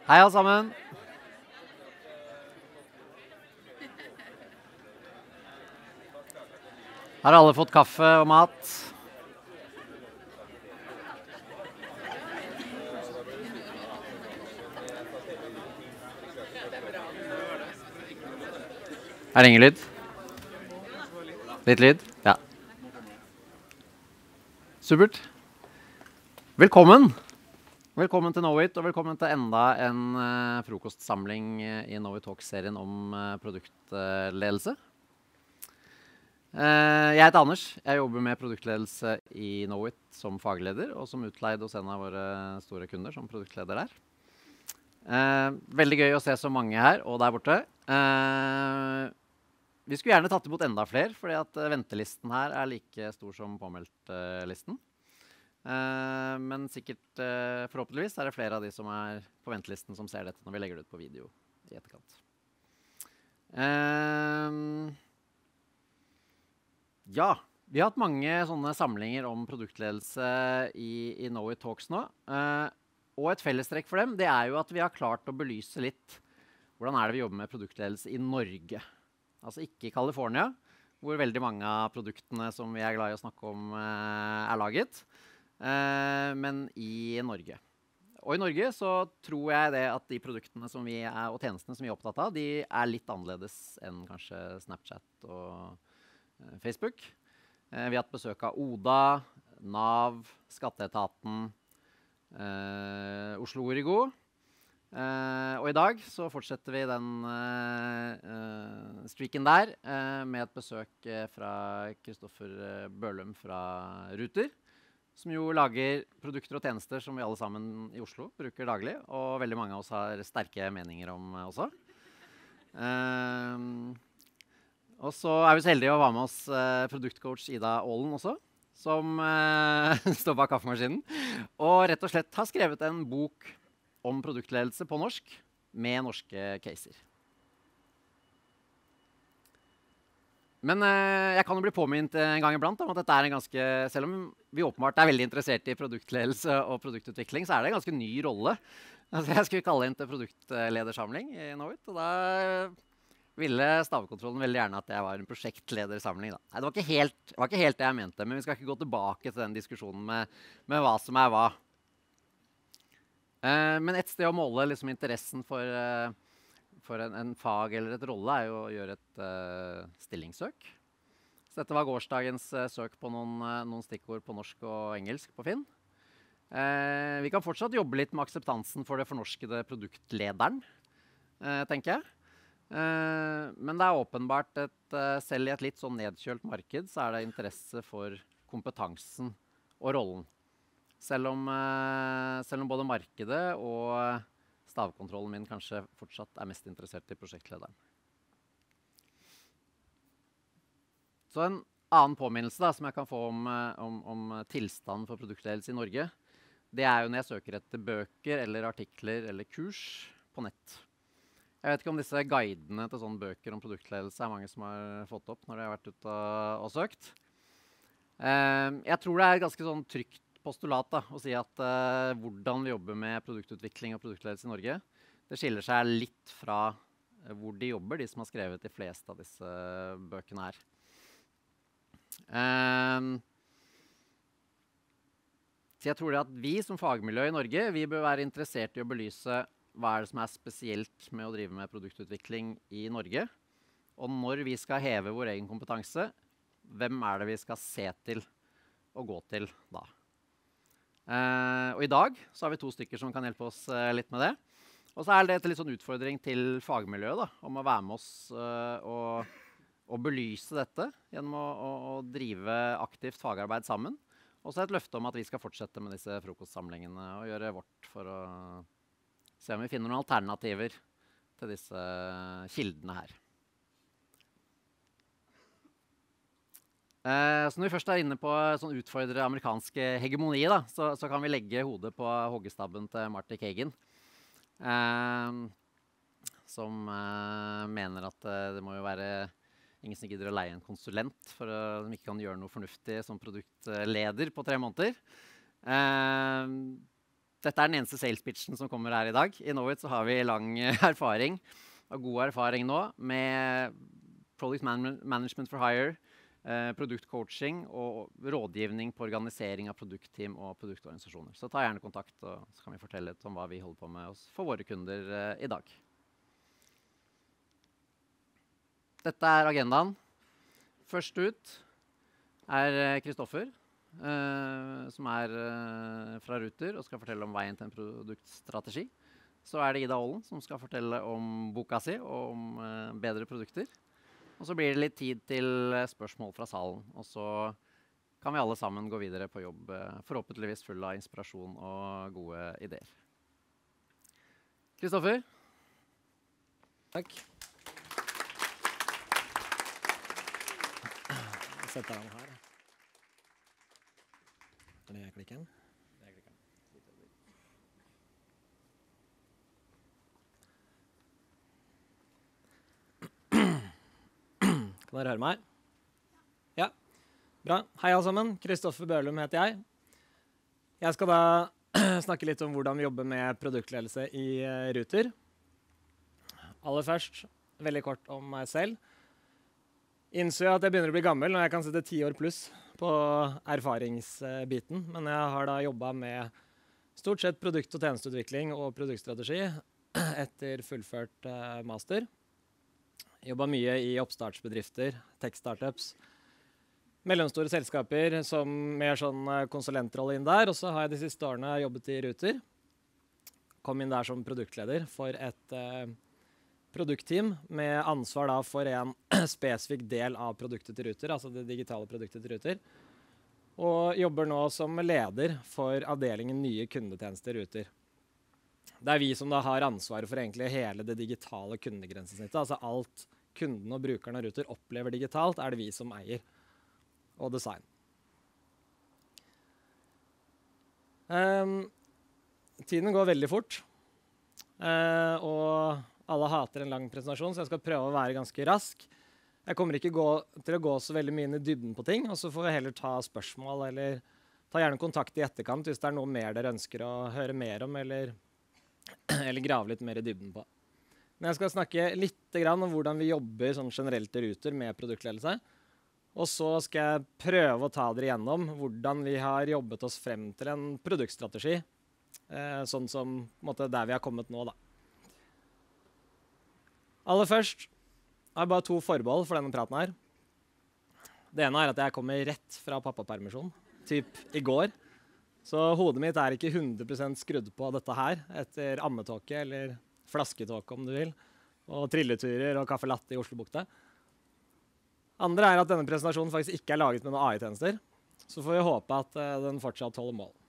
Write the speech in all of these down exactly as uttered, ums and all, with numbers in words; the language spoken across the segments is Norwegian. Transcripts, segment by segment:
Hei alle sammen. Har alle fått kaffe og mat? Er det ingen lyd? Litt lyd? Ja. Supert. Velkommen. Velkommen til Knowit, og velkommen til enda en uh, frokostsamling i Knowit Talks-serien om uh, produktledelse. Uh, jeg heter Anders. Jeg jobber med produktledelse i Knowit som fagleder, og som utleid hos en av våre store kunder som produktleder der. Uh, veldig gøy å se så mange her, og der borte. Uh, vi skulle gjerne tatt imot enda flere, fordi at ventelisten her er like stor som påmeldt-listen. Uh, men sikkert, uh, forhåpentligvis, er det flere av de som er på ventelisten som ser dette når vi legger det ut på video i etterkant. Uh, ja, vi har hatt mange sånne samlinger om produktledelse i, i Knowit Talks nå. Uh, og et fellestrekk for dem, det er jo at vi har klart å belyse litt hvordan er det vi jobber med produktledelse i Norge. Altså ikke i California, hvor veldig mange av produktene som vi er glad i å snakke om uh, er laget. Uh, men i Norge. Og i Norge så tror jeg det at de produktene som vi er, og tjenestene som vi er opptatt av, de er litt annerledes enn kanskje Snapchat og uh, Facebook. Uh, vi har hatt besøk av Oda, Nav, Skatteetaten, uh, Oslo Origo. Uh, og i dag så fortsetter vi den uh, uh, streaken der uh, med et besøk uh, fra Kristoffer Bølum fra Ruter, som jo lager produkter og tjenester som vi alle sammen i Oslo bruker daglig, og veldig mange av oss har sterke meninger om uh, også. Uh, og så er vi så heldige å ha med oss uh, produktcoach Ida Aalen også, som uh, står bak kaffemaskinen, og rett og slett har skrevet en bok om produktledelse på norsk med norske caser. Men eh, jeg kan jo bli påminnet en gang iblant om at dette er en ganske, selv om vi åpenbart er veldig interessert i produktledelse og produktutvikling, så er det en ganske ny rolle. Altså, jeg skulle kalle inn til produktledersamling i Knowit, og da ville stavkontrollen veldig gjerne at jeg var en prosjektledersamling. Da. Nei, det var ikke helt, det var ikke helt det jeg mente, men vi skal ikke gå tilbake til den diskusjonen med, med hva som er hva. Uh, men et sted å måle liksom, interessen for, uh, for en, en fag eller et rolle er jo å gjøre et uh, stillingssøk. Så dette var gårsdagens uh, søk på noen, uh, noen stikkord på norsk og engelsk på Finn. Uh, vi kan fortsatt jobbe litt med akseptansen for det fornorskede produktlederen, uh, tenker jeg. Uh, men det er åpenbart at uh, selv i et litt sånn nedkjølt marked så er det interesse for kompetansen og rollen. Selv om, uh, selv om både markedet og stavkontrollen min kanskje fortsatt er mest interessert i prosjektlederen. Så en annen påminnelse da, som jeg kan få om, om, om tilstanden for produktledelse i Norge, det er jo når jeg søker etter bøker eller artikler eller kurs på nett. Jeg vet ikke om disse guidene til sånne bøker om produktledelse er mange som har fått opp når de har vært ute og, og søkt. Uh, jeg tror det er ganske sånn trygt postulat da, å si at uh, hvordan vi jobber med produktutvikling og produktledelse i Norge, det skiller seg litt fra uh, hvor de jobber, de som har skrevet de fleste av disse uh, bøkene her. Um, så jeg tror det at vi som fagmiljø i Norge, vi bør være interessert i å belyse hva er det som er spesielt med å drive med produktutvikling i Norge, og når vi skal heve vår egen kompetanse, hvem er det vi skal se til og gå til da? Uh, og i dag så har vi to stykker som kan hjelpe oss uh, litt med det. Og så er det et litt sånn utfordring til fagmiljøet da, om å være med oss uh, og, og belyse dette gjennom å, å, å drive aktivt fagarbeid sammen. Og så et løfte om at vi skal fortsette med disse frokostsamlingene og gjøre vårt for å se om vi finner noen alternativer til disse kildene her. Uh, så når vi først er inne på sånn utfordre amerikanske hegemoni, da, så, så kan vi legge hodet på hoggestabben til Marty Kagan, uh, som uh, mener at uh, det må jo være ingen som gidder å leie en konsulent for å, som ikke kan gjøre noe fornuftig som produktleder på tre måneder. Uh, dette er den eneste sales pitchen som kommer her i dag. I Knowit så har vi lang erfaring, og god erfaring nå, med product man management for hire, eh, produktcoaching og rådgivning på organisering av produktteam og produktorganisasjoner. Så ta gjerne kontakt, og så kan vi fortelle litt om hva vi holder på med oss for våre kunder eh, i dag. Dette er agendaen. Først ut er Kristoffer, eh, som er eh, fra Ruter og skal fortelle om veien til en produktstrategi. Så er det Ida Ålen som skal fortelle om boka si og om eh, bedre produkter. Og så blir det litt tid til spørsmål fra salen, og så kan vi alle sammen gå videre på jobb, eh, forhåpentligvis full av inspirasjon og gode ideer. Kristoffer? Takk. Setter den her. Er det jeg klikker? Det er klikker. Kan dere høre meg? Ja. Bra. Hei alle sammen. Kristoffer Bølum heter jeg. Jeg skal da snakke litt om hvordan vi jobber med produktledelse i uh, Ruter. Aller først, veldig kort om meg selv. Innså jeg at jeg begynner å bli gammel når jeg kan sette ti år pluss på erfaringsbiten. Men jeg har da jobbet med stort sett produkt- og tjenesteutvikling og produktstrategi etter fullført uh, master. Jobbet mye i oppstartsbedrifter, tech-startups, mellomstore selskaper som mer sånn konsulentrolle inn der. Og så har jeg de siste årene jobbet i Ruter. Kom inn der som produktleder for et uh, produktteam med ansvar da for en spesifikk del av produktet til Ruter, altså det digitale produktet til Ruter. Og jobber nå som leder for avdelingen nye kundetjenester Ruter. Det er vi som da har ansvaret for egentlig hele det digitale kundegrensesnittet. Altså alt kunden og brukeren av Ruter opplever digitalt, er det vi som eier. Og design. Um, tiden går veldig fort. Uh, og alle hater en lang presentasjon, så jeg skal prøve å være ganske rask. Jeg kommer ikke gå, til å gå så veldig mye inn i dybden på ting, og så får vi heller ta spørsmål, eller ta gjerne kontakt i etterkant hvis det er noe mer dere ønsker å høre mer om, eller, eller grave litt mer i dybden på. Men jeg skal snakke litt grann om hvordan vi jobber sånn generelt i Ruter med produktledelse. Og så skal jeg prøve å ta dere gjennom hvordan vi har jobbet oss frem til en produktstrategi, eh, sånn som på en måte, der vi har kommet nå da. Aller først har jeg bare to forbehold for denne praten her. Det ene er at jeg kommer rett fra pappapermisjon, typ i går. Så hodet mitt er ikke hundre prosent skrudd på dette her, etter ammetåke eller flasketåke om du vil, og trilleturer og kaffe latte i Oslobukta. Andre er at denne presentasjonen faktisk ikke er laget med noen A I-tjenester, så får vi håpe at uh, den fortsatt holder mål.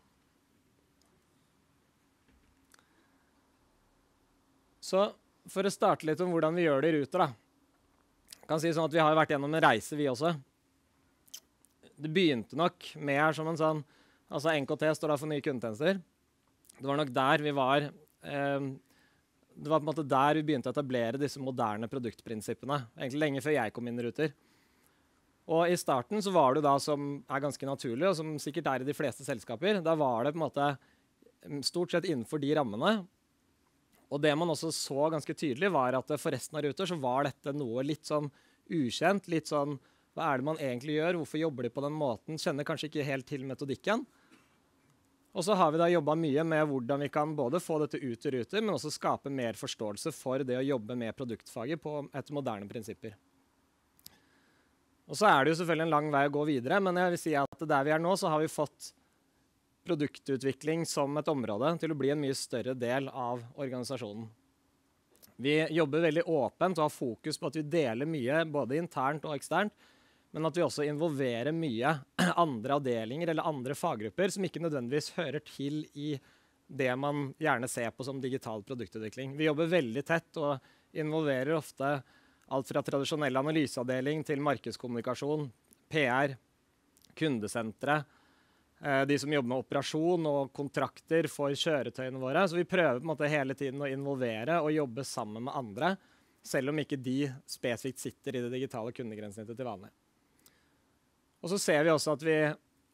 Så for å starte litt om hvordan vi gjør det i Ruter, da. Jeg kan si sånn at vi har vært gjennom en reise, vi også. Det begynte nok mer som en sånn, altså N K T står da for nye kundetjenester. Det var nok der vi var, eh, det var på en måte der vi begynte å etablere disse moderne produktprinsippene, egentlig lenge før jeg kom inn i Ruter. Og i starten så var det da, som er ganske naturlig, og som sikkert er i de fleste selskaper, da var det på en måte stort sett innenfor de rammene. Og det man også så ganske tydelig var at for resten av Ruter så var dette noe litt sånn ukjent, litt sånn, hva er det man egentlig gjør, hvorfor jobber de på den måten, kjenner kanskje ikke helt til metodikken. Og så har vi da jobbet mye med hvordan vi kan både få dette ut i Ruter, men også skape mer forståelse for det å jobbe med produktfaget på etter moderne prinsipper. Og så er det jo selvfølgelig en lang vei å gå videre, men jeg vil si at der vi er nå så har vi fått produktutvikling som et område til å bli en mye større del av organisasjonen. Vi jobber veldig åpent og har fokus på at vi deler mye, både internt og eksternt, men at vi også involverer mye andre avdelinger eller andre faggrupper som ikke nødvendigvis hører til i det man gjerne ser på som digital produktutvikling. Vi jobber veldig tett og involverer ofte alt fra tradisjonell analyseavdeling til markedskommunikasjon, P R, kundesentre, de som jobber med operasjon og kontrakter for kjøretøyene våre. Så vi prøver på en måte hele tiden å involvere og jobbe sammen med andre, selv om ikke de spesifikt sitter i det digitale kundegrensesnittet til vanlig. Og så ser vi også at vi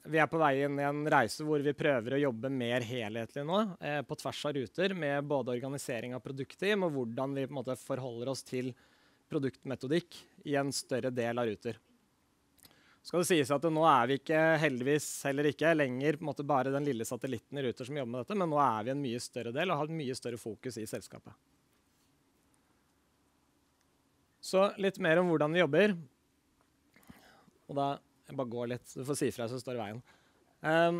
vi er på vei inn i en reise hvor vi prøver å jobbe mer helhetlig nå, eh, på tvers av ruter, med både organisering av produktteam og hvordan vi på en måte forholder oss til produktmetodikk i en større del av ruter. Skal det sies at nå er vi ikke, heldigvis heller ikke, lenger på en måte bare den lille satellitten i ruter som jobber med dette, men nå er vi en mye større del og har et mye større fokus i selskapet. Så litt mer om hvordan vi jobber. Og da, jeg bare går litt, du får si fra så står i veien. Um,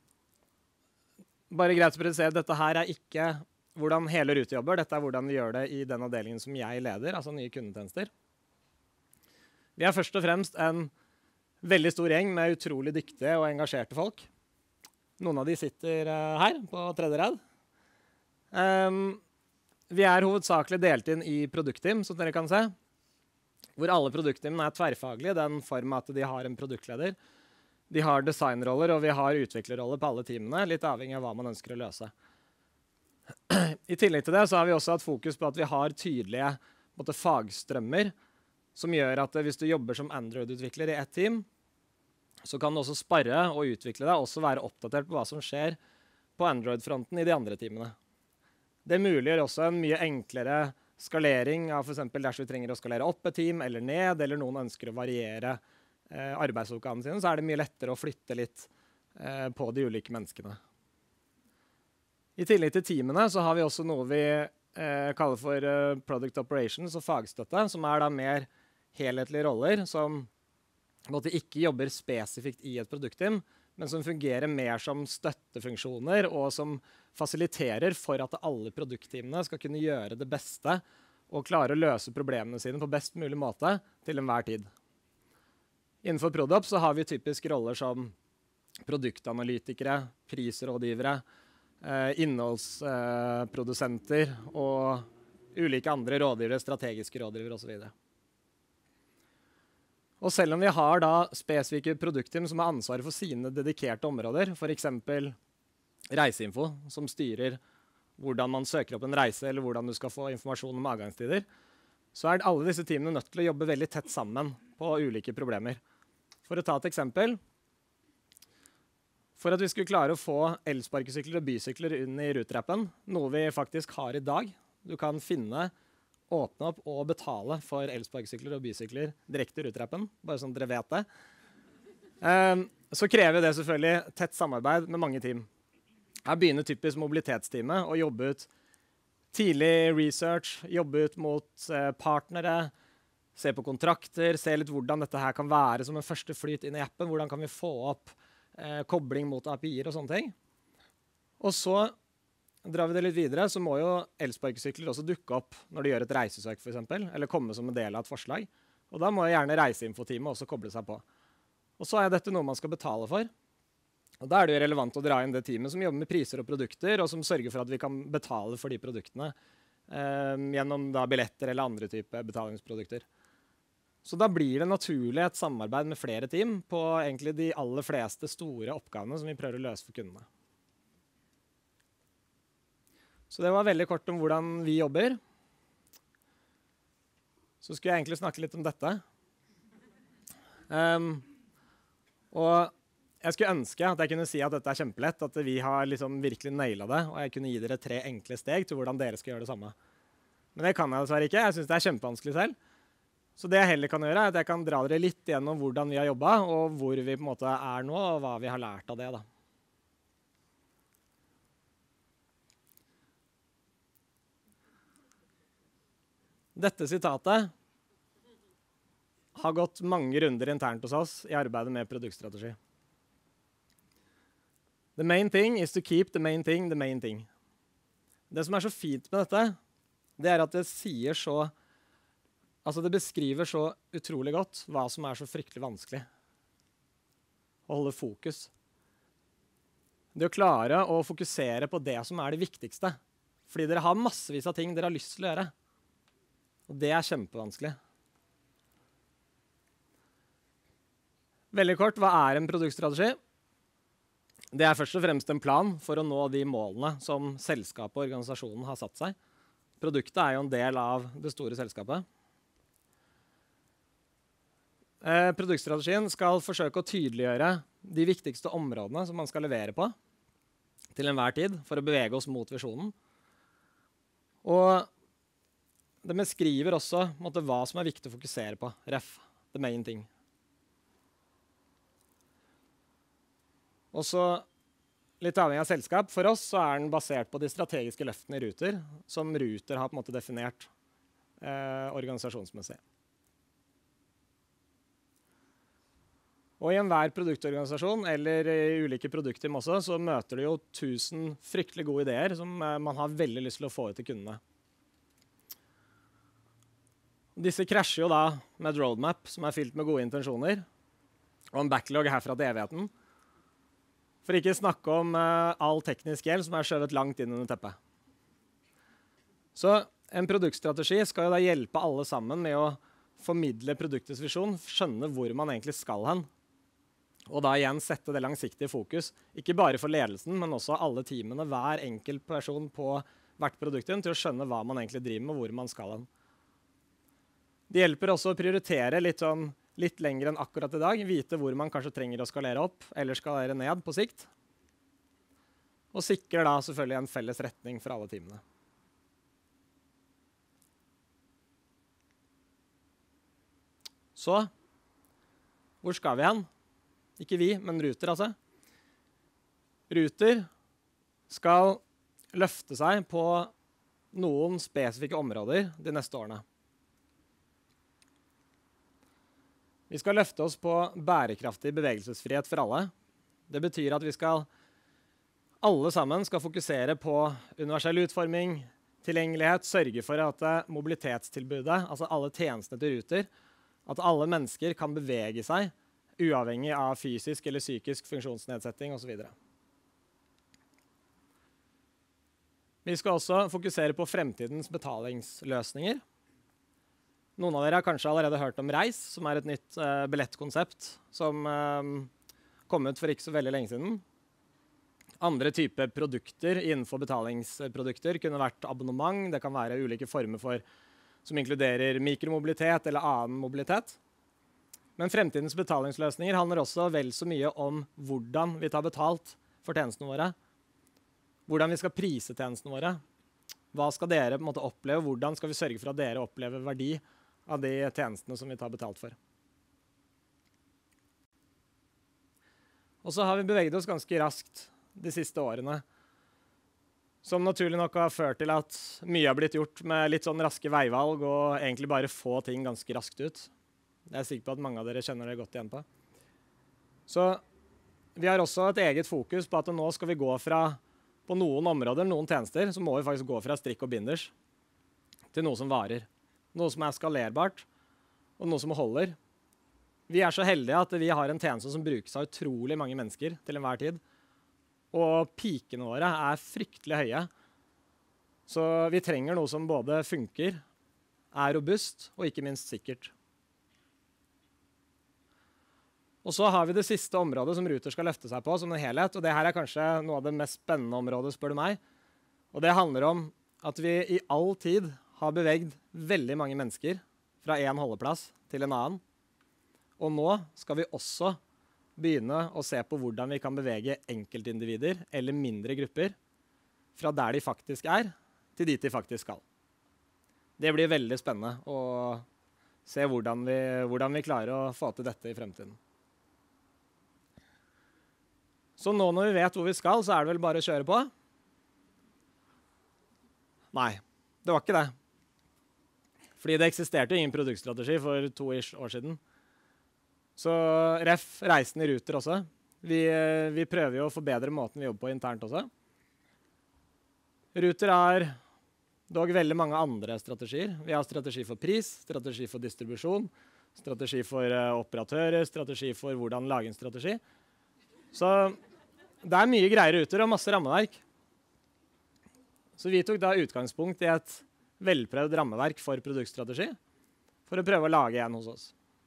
bare greit å presisere, dette her er ikke hvordan hele Rute jobber, dette er hvordan vi gjør det i den avdelingen som jeg leder, altså nye kundetjenester. Vi er først og fremst en veldig stor gjeng med utrolig dyktige og engasjerte folk. Noen av de sitter uh, her på tredje rad. Um, vi er hovedsakelig delt inn i produktteam, som dere kan se, hvor alle produktteamene er tverrfaglige, den form at de har en produktleder. De har designroller, og vi har utviklerroller på alle teamene, litt avhengig av hva man ønsker å løse. I tillegg til det så har vi også hatt fokus på at vi har tydelige måte, fagstrømmer, som gjør at hvis du jobber som Android-utvikler i ett team, så kan du også spare og utvikle deg, og også være oppdatert på hva som skjer på Android-fronten i de andre teamene. Det muliggjør også en mye enklere skalering av for eksempel dersom vi trenger å skalere opp et team eller ned, eller noen ønsker å variere eh, arbeidsoppgavene sine, så er det mye lettere å flytte litt eh, på de ulike menneskene. I tillegg til teamene så har vi også noe vi eh, kaller for uh, Product Operations og fagstøtte, som er da mer helhetlige roller, som måtte ikke jobber spesifikt i et produktteam, men som fungerer mer som støttefunksjoner og som fasiliterer for at alle produktteamene skal kunne gjøre det beste og klare å løse problemene sine på best mulig måte til enhver tid. Innenfor Prodop så har vi typisk roller som produktanalytikere, prisrådgivere, eh, innholdsprodusenter eh, og ulike andre rådgivere, strategiske rådgivere og så videre. Og selv om vi har da spesifikke produktteam som har ansvaret for sine dedikerte områder, for eksempel reiseinfo, som styrer hvordan man søker opp en reise, eller hvordan du skal få informasjon om avgangstider, så er alle disse teamene nødt til å jobbe veldig tett sammen på ulike problemer. For å ta et eksempel, for at vi skulle klare å få elsparkesykler og bysykler inn i Ruter-appen, noe vi faktisk har i dag, du kan finne, åpne opp og betale for elsparkesykler og bysykler direkte i Ruter-appen, bare sånn at dere vet det. Um, så krever det selvfølgelig tett samarbeid med mange team. Her begynner typisk mobilitetsteamet å jobbe ut tidlig research, jobbe ut mot eh, partnere, se på kontrakter, se litt hvordan dette her kan være som en første flyt inn i appen, hvordan kan vi få opp eh, kobling mot A P I-er og sånne ting. Og så drar vi det litt videre, så må jo elsparkesykler også dukke opp når de gjør et reisesøk for eksempel, eller komme som en del av et forslag. Og da må jo gjerne reiseinfoteamet også koble seg på. Og så er dette noe man skal betale for. Og da er det jo relevant å dra inn det teamet som jobber med priser og produkter, og som sørger for at vi kan betale for de produktene eh, gjennom da billetter eller andre typer betalingsprodukter. Så da blir det naturlig et samarbeid med flere team på egentlig de aller fleste store oppgavene som vi prøver å løse for kundene. Så det var veldig kort om hvordan vi jobber. Så skulle jeg egentlig snakke litt om dette. Um, og jeg skulle ønske at jeg kunne si at dette er kjempelett, at vi har liksom virkelig nailet det, og jeg kunne gi dere tre enkle steg til hvordan dere skal gjøre det samme. Men det kan jeg dessverre ikke. Jeg synes det er kjempevanskelig selv. Så det jeg heller kan gjøre, er at jeg kan dra dere litt gjennom hvordan vi har jobbet, og hvor vi på en måte er nå, og hva vi har lært av det da. Dette sitatet har gått mange runder internt hos oss i arbeidet med produktstrategi. The main thing is to keep the main thing the main thing. Det som er så fint med dette, det er at det sier så, altså det beskriver så utrolig godt hva som er så fryktelig vanskelig. Å holde fokus. Det å klare å fokusere på det som er det viktigste. Fordi dere har massevis av ting dere har lyst til å gjøre. Og det er kjempevanskelig. Veldig kort, hva er en produktstrategi? Det er først og fremst en plan for å nå de målene som selskapet og organisasjonen har satt seg. Produktet er jo en del av det store selskapet. Eh, produktstrategien skal forsøke å tydeliggjøre de viktigste områdene som man skal levere på til enhver tid for å bevege oss mot visjonen. Og det beskriver også måtte, hva som er viktig å fokusere på. Ref, the main thing. Og så, litt avhengig av selskap, for oss så er den basert på de strategiske løftene i Ruter, som Ruter har på en måte definert eh, organisasjonsmessig. Og i enhver produktorganisasjon, eller i ulike produkter også, så møter du jo tusen fryktelig gode ideer som eh, man har veldig lyst til å få ut til kundene. Disse krasjer jo da med et roadmap som er fylt med gode intensjoner, og en backlog herfra til evigheten. For ikke snakke om uh, all teknisk gjeld som er skjøvet langt inn under teppet. Så en produktstrategi skal jo da hjelpe alle sammen med å formidle produktets visjon, skjønne hvor man egentlig skal hen. Og da igjen sette det langsiktige fokus, ikke bare for ledelsen, men også alle teamene, hver enkelt person på hvert produkt, til å skjønne hva man egentlig driver med, og hvor man skal hen. Det hjelper også å prioritere litt, sånn, litt lenger enn akkurat i dag, vite hvor man kanskje trenger å skalere opp, eller skalere ned på sikt. Og sikre da selvfølgelig en felles retning for alle teamene. Så, hvor skal vi hen? Ikke vi, men Ruter altså. Ruter skal løfte seg på noen spesifikke områder de neste årene. Vi skal løfte oss på bærekraftig bevegelsesfrihet for alle. Det betyr at vi skal, alle sammen skal fokusere på universell utforming, tilgjengelighet, sørge for at mobilitetstilbudet, altså alle tjenestene til Ruter, at alle mennesker kan bevege seg, uavhengig av fysisk eller psykisk funksjonsnedsetting og så videre. Vi skal også fokusere på fremtidens betalingsløsninger. Noen av dere har kanskje allerede hørt om Reis, som er et nytt uh, billettkonsept som uh, kom ut for ikke så veldig lenge siden. Andre typer produkter innenfor betalingsprodukter kunne vært abonnement. Det kan være ulike former for, som inkluderer mikromobilitet eller annen mobilitet. Men fremtidens betalingsløsninger handler også vel så mye om hvordan vi tar betalt for tjenestene våre. Hvordan vi skal prise tjenestene våre. Hva skal dere på en måte oppleve? Hvordan skal vi sørge for at dere opplever verdi av de tjenestene som vi tar betalt for? Og så har vi beveget oss ganske raskt de siste årene, som naturlig nok har ført til at mye har blitt gjort med litt sånn raske veivalg og egentlig bare få ting ganske raskt ut. Det er jeg sikker på at mange av dere kjenner det godt igjen på. Så vi har også et eget fokus på at nå skal vi gå fra, på noen områder, noen tjenester, så må vi faktisk gå fra strikk og binders til noe som varer. Noe som er skalerbart, og noe som holder. Vi er så heldige at vi har en tjeneste som brukes av utrolig mange mennesker til enhver tid. Og pikene våre er fryktelig høye. Så vi trenger noe som både funker, er robust, og ikke minst sikkert. Og så har vi det siste området som Ruter skal løfte seg på som en helhet, og det her er kanskje noe av det mest spennende området, spør du meg. Og det handler om at vi i all tid har beveget veldig mange mennesker fra en holdeplass til en annen. Og nå skal vi også begynne å se på hvordan vi kan bevege enkeltindivider eller mindre grupper fra der de faktisk er, til dit de faktisk skal. Det blir veldig spennende å se hvordan vi, hvordan vi klarer å få til dette i fremtiden. Så nå når vi vet hvor vi skal, så er det vel bare å kjøre på? Nei, det var ikke det. Fordi det eksisterte ingen produktstrategi for to år siden. Så ref reisen i Ruter også. Vi, vi prøver jo å forbedre måten vi jobber på internt også. Ruter har dog veldig mange andre strategier. Vi har strategi for pris, strategi for distribusjon, strategi for uh, operatører, strategi for hvordan lage en strategi. Så det er mye greier Ruter og masse rammeverk. Så vi tok da utgangspunkt i et velprøvd rammeverk for produktstrategi for å prøve å lage en hos oss.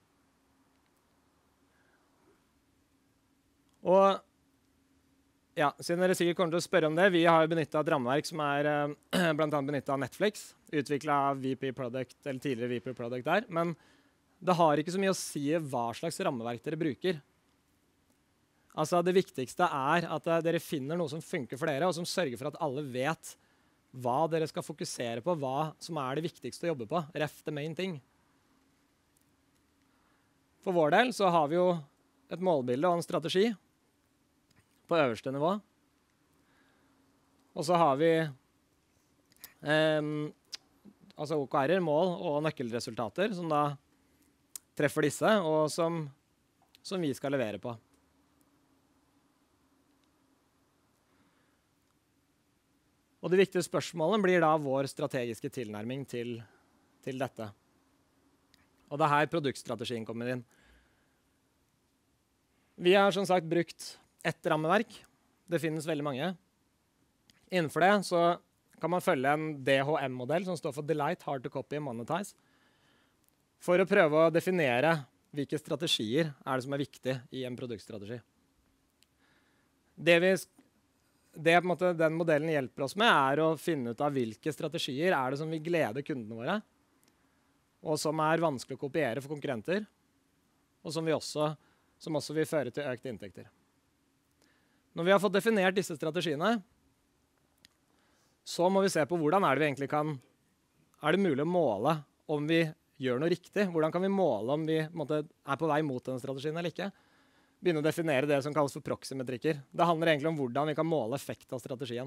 Og ja, siden dere sikkert kommer til å spørre om det, vi har benyttet et rammeverk som er eh, blant annet benyttet av Netflix, utviklet av V P Product, eller tidligere V P Product der, men det har ikke så mye å si hva slags rammeverk dere bruker. Altså, det viktigste er at uh, dere finner noe som funker for dere, og som sørger for at alle vet hva dere skal fokusere på, hva som er det viktigste å jobbe på. Ref the main thing. For vår del så har vi jo et målbilde og en strategi på øverste nivå. Og så har vi um, altså O K R-er, mål og nøkkelresultater, som da treffer disse, og som, som vi skal levere på. Og de viktige spørsmålene blir da vår strategiske tilnærming til, til dette. Og det er her produktstrategien kommer inn. Vi har som sagt brukt ett rammeverk. Det finnes veldig mange. Innenfor det så kan man følge en D H M-modell, som står for Delight, Hard to Copy, Monetize, for å prøve å definere hvilke strategier er det som er viktig i en produktstrategi. Det vi Det på en måte, den modellen hjelper oss med, er å finne ut av hvilke strategier er det som vil glede kundene våre, og som er vanskelig å kopiere for konkurrenter, og som, vi også, som også vil føre til økte inntekter. Når vi har fått definert disse strategiene, så må vi se på hvordan er det vi egentlig kan, er det mulig å måle om vi gjør noe riktig? Hvordan kan vi måle om vi på en måte, er på vei mot den strategien eller ikke? Begynne å definere det som kalles for proxymetrikker. Det handler egentlig om hvordan vi kan måle effekt av strategien.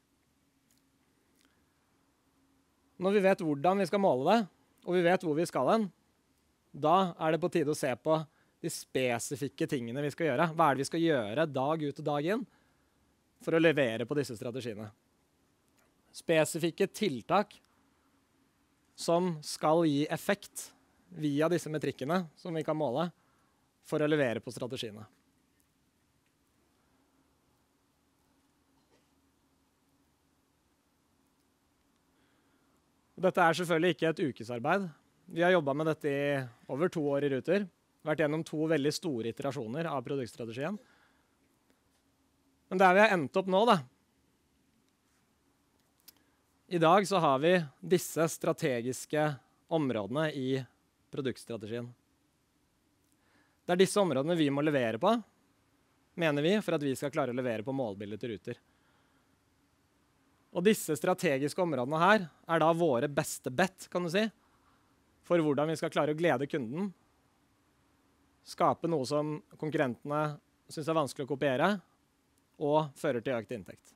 Når vi vet hvordan vi skal måle det, og vi vet hvor vi skal hen, da er det på tide å se på de spesifikke tingene vi skal gjøre. Hva er det vi skal gjøre dag ut og dag inn for å levere på disse strategiene? Spesifikke tiltak som skal gi effekt via disse metrikkene som vi kan måle, for å levere på strategiene. Dette er selvfølgelig ikke et ukesarbeid. Vi har jobbet med dette i over to år i Ruter. Vært gjennom to veldig store iterasjoner av produktstrategien. Men der vi har endt opp nå, da. I dag så har vi disse strategiske områdene i produktstrategien. Det er disse områdene vi må levere på, mener vi, for at vi skal klare å levere på målbildet til Ruter. Og disse strategiske områdene her er da våre beste bet, kan du si, for hvordan vi skal klare å glede kunden, skape noe som konkurrentene synes er vanskelig å kopiere, og fører til økt inntekt.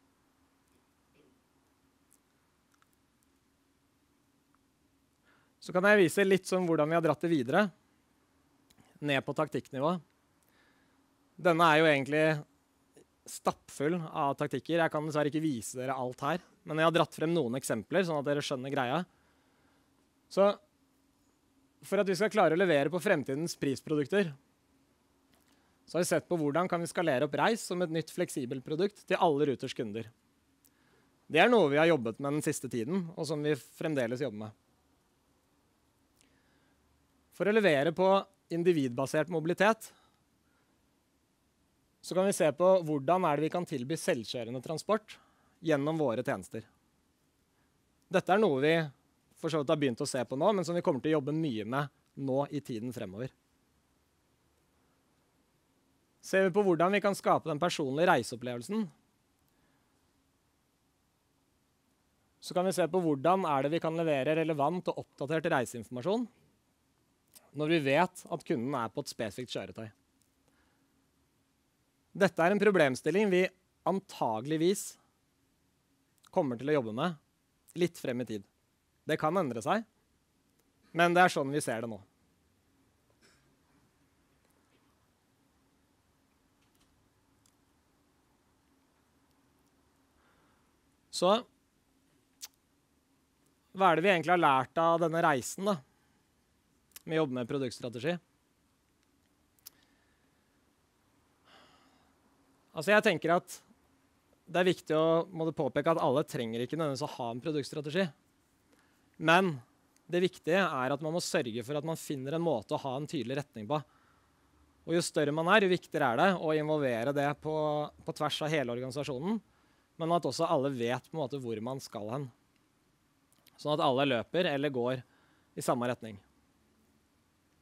Så kan jeg vise litt om hvordan vi har dratt det videre, ned på taktikknivå. Denne er jo egentlig stappfull av taktikker. Jeg kan dessverre ikke vise dere alt her, men jeg har dratt frem noen eksempler, sånn at dere skjønner greia. Så for at vi skal klare å levere på fremtidens prisprodukter, så har vi sett på hvordan kan vi skalere opp Reis som et nytt fleksibelt produkt til alle Ruters kunder. Det er noe vi har jobbet med den siste tiden, og som vi fremdeles jobber med. For å levere på individbasert mobilitet, så kan vi se på hvordan er det vi kan tilby selvkjørende transport gjennom våre tjenester. Dette er noe vi for så vidt har begynt å se på nå, men som vi kommer til å jobbe mye med nå i tiden fremover. Ser vi på hvordan vi kan skape den personlige reiseopplevelsen, så kan vi se på hvordan er det vi kan levere relevant og oppdatert reiseinformasjon når vi vet at kunden er på et spesifikt kjøretøy. Dette er en problemstilling vi antageligvis kommer til å jobbe med litt frem i tid. Det kan endre seg, men det er sånn vi ser det nå. Så hva er det vi egentlig har lært av denne reisen da, med å jobbe med produktstrategi? Altså jeg tenker at det er viktig å må påpeke at alle trenger ikke nødvendigvis å ha en produktstrategi. Men det viktige er at man må sørge for at man finner en måte å ha en tydelig retning på. Og jo større man er, jo viktigere er det å involvere det på, på tvers av hele organisasjonen, men at også alle vet på en måte hvor man skal hen. Sånn at alle løper eller går i samme retning.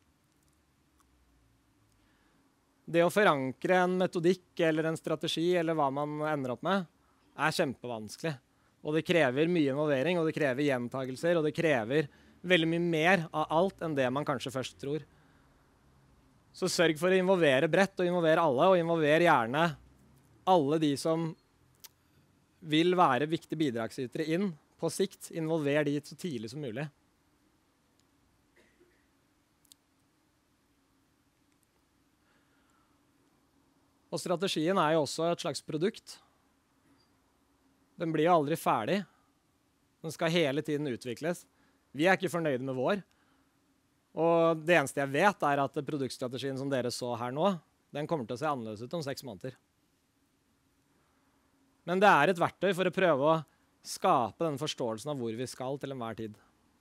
Det å forankre en metodikk eller en strategi eller hva man ender opp med, er kjempevanskelig. Og det krever mye involvering, og det krever gjentagelser, og det krever veldig mye mer av alt enn det man kanskje først tror. Så sørg for å involvere bredt og involvere alle, og involver gjerne alle de som vil være viktige bidragsytere inn på sikt. Involver de så tidlig som mulig. Og strategien er jo også et slags produkt. Den blir jo aldri ferdig. Den skal hele tiden utvikles. Vi er ikke fornøyde med vår. Og det eneste jeg vet er at produktstrategien som dere så her nå, den kommer til å se annerledes ut om seks måneder. Men det er et verktøy for å prøve å skape den forståelsen av hvor vi skal til enhver tid.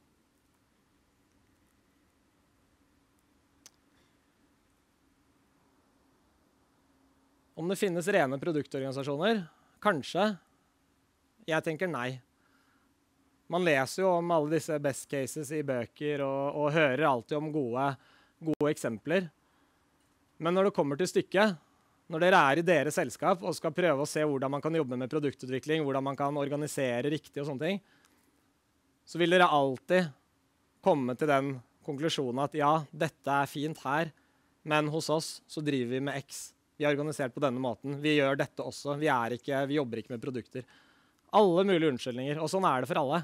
Om det finnes rene produktorganisasjoner? Kanskje. Jeg tenker nei. Man leser jo om alle disse best cases i bøker og, og hører alltid om gode, gode eksempler. Men når det kommer til stykket, når dere er i deres selskap og skal prøve å se hvordan man kan jobbe med produktutvikling, hvordan man kan organisere riktig og sånne ting, så vil dere alltid komme til den konklusjonen at ja, dette er fint her, men hos oss så driver vi med X. Vi er organisert på denne måten. Vi gjør dette også. Vi, er ikke, vi jobber ikke med produkter. Alle mulige unnskyldninger, og sånn er det for alle.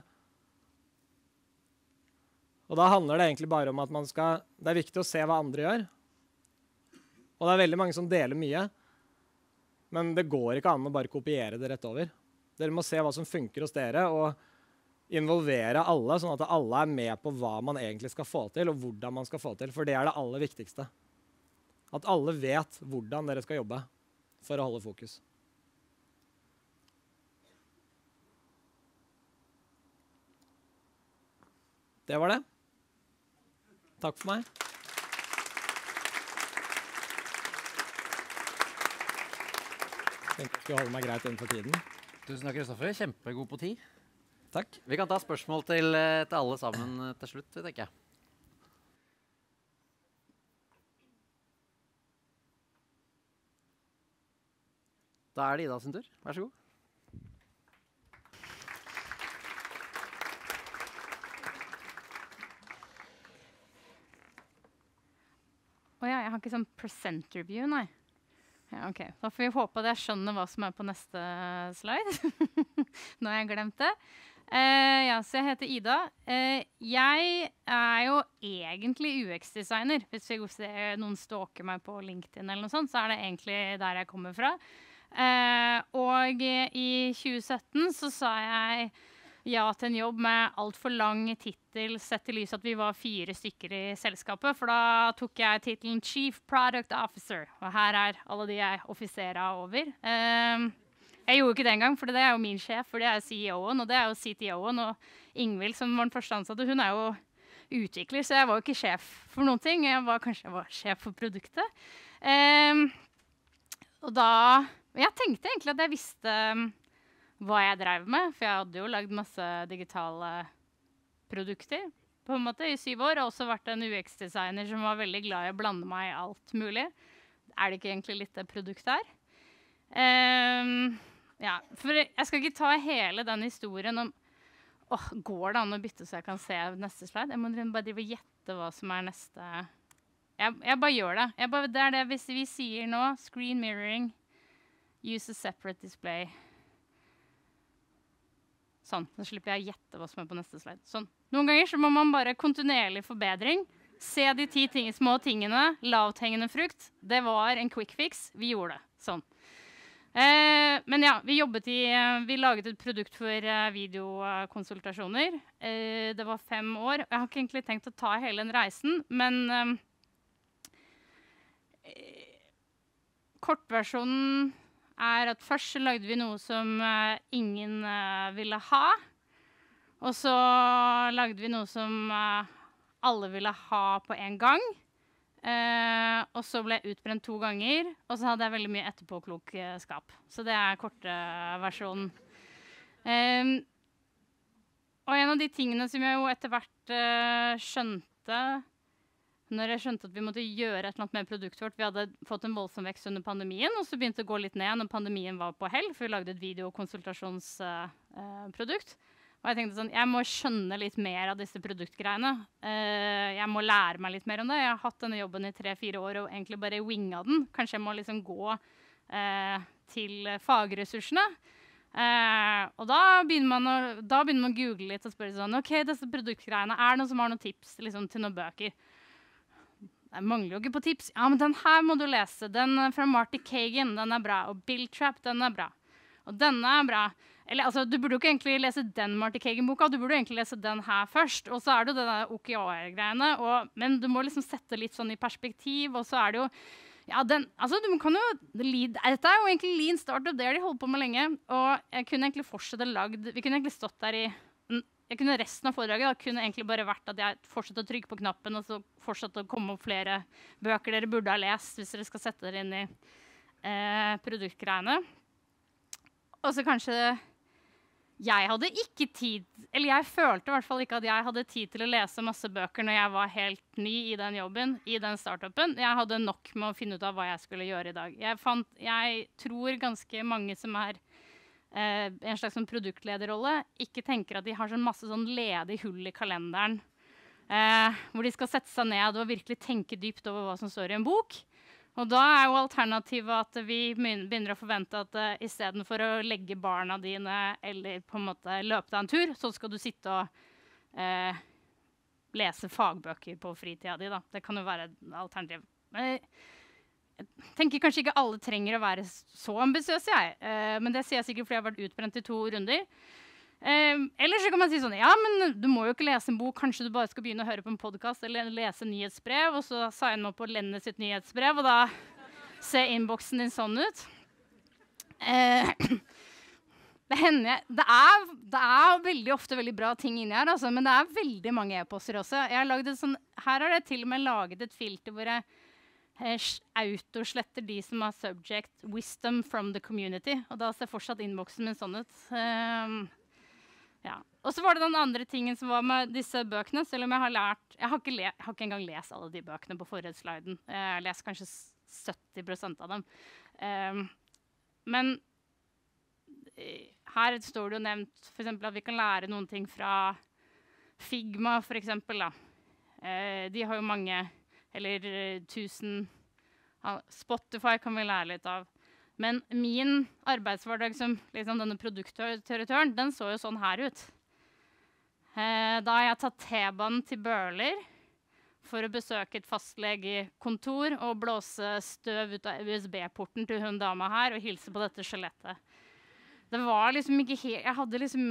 Og da handler det egentlig bare om at man skal, det er viktig å se hva andre gjør. Og det er veldig mange som deler mye, men det går ikke an å bare kopiere det rett over. Dere må se hva som funker hos dere, og involvere alle, sånn at alle er med på hva man egentlig skal få til, og hvordan man skal få til, for det er det aller viktigste. At alle vet hvordan dere skal jobbe for å holde fokus. Det var det. Takk for meg. Jeg tenkte jeg skulle holde meg greit innenfor tiden. Tusen takk, Kristoffer. Kjempegod på tid. Takk. Vi kan ta spørsmål til, til alle sammen til slutt, tenker jeg. Da er det Ida sin tur. Vær så god. Åja, jeg har ikke sånn presenter view, nei. Ja, ok, da får vi håpe at jeg skjønner hva som er på neste slide. Nå har jeg glemt det. Uh, ja, så jeg heter Ida. Uh, jeg er jo egentlig U X-designer. Hvis vi ser noen stalker meg på LinkedIn eller noe sånt, så er det egentlig der jeg kommer fra. Uh, og i tjue sytten så sa jeg ja til en jobb med alt for lang titel, sett i lys at vi var fire stykker i selskapet, for da tok jeg titelen Chief Product Officer, og her er alle de jeg offisera over. Uh, jeg gjorde ikke det engang, for det er jo min sjef, for det er C E O-en, og det er jo C T O-en, og Ingvild som var den første ansatte, hun er jo utvikler, så jeg var jo ikke sjef for noen ting, jeg var kanskje jeg var sjef for produktet. Uh, og da Jeg tenkte egentlig at jeg visste um, hva jeg drev med, for jeg hadde jo lagd masse digitale produkter på en måte i syv år, og også vært en U X-designer som var veldig glad i å blande meg i alt mulig. Er det ikke egentlig litt det produktet her? Um, ja, for jeg skal ikke ta hele den historien om, åh, går det an å bytte så jeg kan se neste slide? Jeg må bare drive og gjette hva som er neste. Jeg, jeg bare gjør det. Jeg bare, det er det hvis vi sier nå, screen mirroring, use a separate display. Sånn, så slipper jeg å gjette hva som er på neste slide. Sånn. Noen ganger så må man bare kontinuerlig forbedring. Se de ti ting, små tingene, lavthengende frukt. Det var en quick fix. Vi gjorde det. Sånn. Eh, men ja, vi jobbet i, vi laget et produkt for uh, videokonsultasjoner. Eh, det var fem år. Jeg har ikke egentlig tenkt å ta hele den reisen, men um, eh, kortversjonen er at først så lagde vi noe som uh, ingen uh, ville ha. Og så lagde vi noe som uh, alle ville ha på en gang. Uh, og så ble jeg utbrent to ganger, og så hadde jeg veldig mye etterpåklokskap. Så det er korte versjonen. Um, og en av de tingene som jeg jo etter hvert uh, skjønte når jeg skjønte at vi måtte gjøre et eller annet med produktet vårt. Vi hadde fått en voldsom vekst under pandemien, og så begynte det å gå litt ned når pandemien var på hell, for vi lagde et videokonsultasjonsprodukt. Uh, uh, og jeg tenkte sånn, jeg må skjønne litt mer av disse produktgreiene. Uh, jeg må lære meg litt mer om det. Jeg har hatt denne jobben i tre-fire år og egentlig bare winga den. Kanskje jeg må liksom gå uh, til fagressursene. Uh, og da begynner, man å, da begynner man å google litt og spørre sånn, ok, disse produktgreiene, er det noen som har noen tips liksom, til noen bøker? Jeg mangler jo ikke på tips. Ja, men den her må du lese. Den fra Marty Kagan, den er bra. Og Bill Trapp, den er bra. Og denne er bra. Eller, altså, du burde jo ikke egentlig lese den Marty Kagan-boka, du burde egentlig lese den her først. Og så er det jo denne O K R-greiene, men du må liksom sette litt sånn i perspektiv, og så er det jo, ja, den, altså, du kan jo, dette er jo egentlig lean startup, det har de holdt på med lenge, og jeg kunne egentlig fortsette lagd, vi kunne egentlig stått der i, jeg kunne resten av foredraget, da kunne egentlig bare vært at jeg fortsatte å trykke på knappen, og så fortsatte å komme opp flere bøker dere burde ha lest, hvis dere skal sette dere inn i eh, produktgreiene. Og så kanskje jeg hadde ikke tid, eller jeg følte i hvert fall ikke at jeg hadde tid til å lese masse bøker når jeg var helt ny i den jobben, i den startupen. Jeg hadde nok med å finne ut av hva jeg skulle gjøre i dag. Jeg, fant, jeg tror ganske mange som er eh, en slags sånn produktlederrolle, ikke tenker at de har sånn masse sånn ledig hull i kalenderen, eh, hvor de skal sette seg ned og virkelig tenke dypt over hva som står i en bok. Og da er jo alternativet at vi begynner å forvente at uh, i stedet for å legge barna dine eller på en måte løpe deg en tur, så skal du sitte og uh, lese fagbøker på fritida di. Da. Det kan jo være et alternativ. Men jeg, jeg tenker kanskje ikke alle trenger å være så ambisiøse, jeg. Uh, men det sier jeg sikkert fordi jeg har vært utbrent i to runder. Uh, ellers så kan man si sånn, ja, men du må jo ikke lese en bok, kanskje du bare skal begynne å høre på en podcast eller lese nyhetsbrev, og så signer man på Lenne sitt nyhetsbrev, og da ser innboksen din sånn ut. Uh, det hender, det er, det er veldig ofte veldig bra ting inni her, altså, men det er veldig mange e-poster også. Jeg har laget et sånn, her har jeg til og med laget et filter hvor jeg uh, autosletter de som har subject wisdom from the community, og da ser fortsatt innboksen min sånn ut. Uh, Ja. Og så var det den andre tingen som var med disse bøkene, selv om jeg har lært, jeg har ikke, le, jeg har ikke engang lest alle de bøkene på forrige sliden. Jeg har lest kanskje sytti prosent av dem. Um, men her står det jo nevnt for eksempel at vi kan lære noen ting fra Figma, for eksempel. Da. Uh, de har jo mange, eller uh, tusen, uh, Spotify kan vi lære litt av. Men min arbeidshverdag som liksom denne produktdirektøren, den så jo sånn her ut. Eh, da har jeg tatt T-banen til Bøhler for å besøke et fastlegekontor og blåse støv ut av U S B-porten til hun dama her og hilse på dette skjelettet. Det var liksom ikke helt, jeg hadde liksom,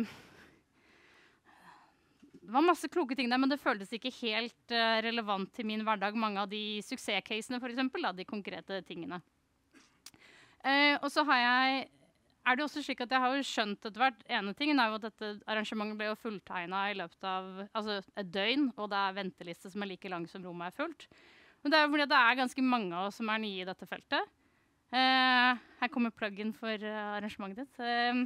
det var masse kloke ting der, men det føltes ikke helt uh, relevant til min hverdag. Mange av de suksesscasene, for eksempel, da, de konkrete tingene. Uh, og så har jeg, er det også slik at jeg har jo skjønt etter hvert, ene tingen er jo at dette arrangementet ble jo fulltegnet i løpet av altså et døgn, og det er venteliste som er like lang som rommet er fullt. Men det er jo fordi det er ganske mange av oss som er nye i dette feltet. Uh, her kommer pluggen for uh, arrangementet ditt. Uh,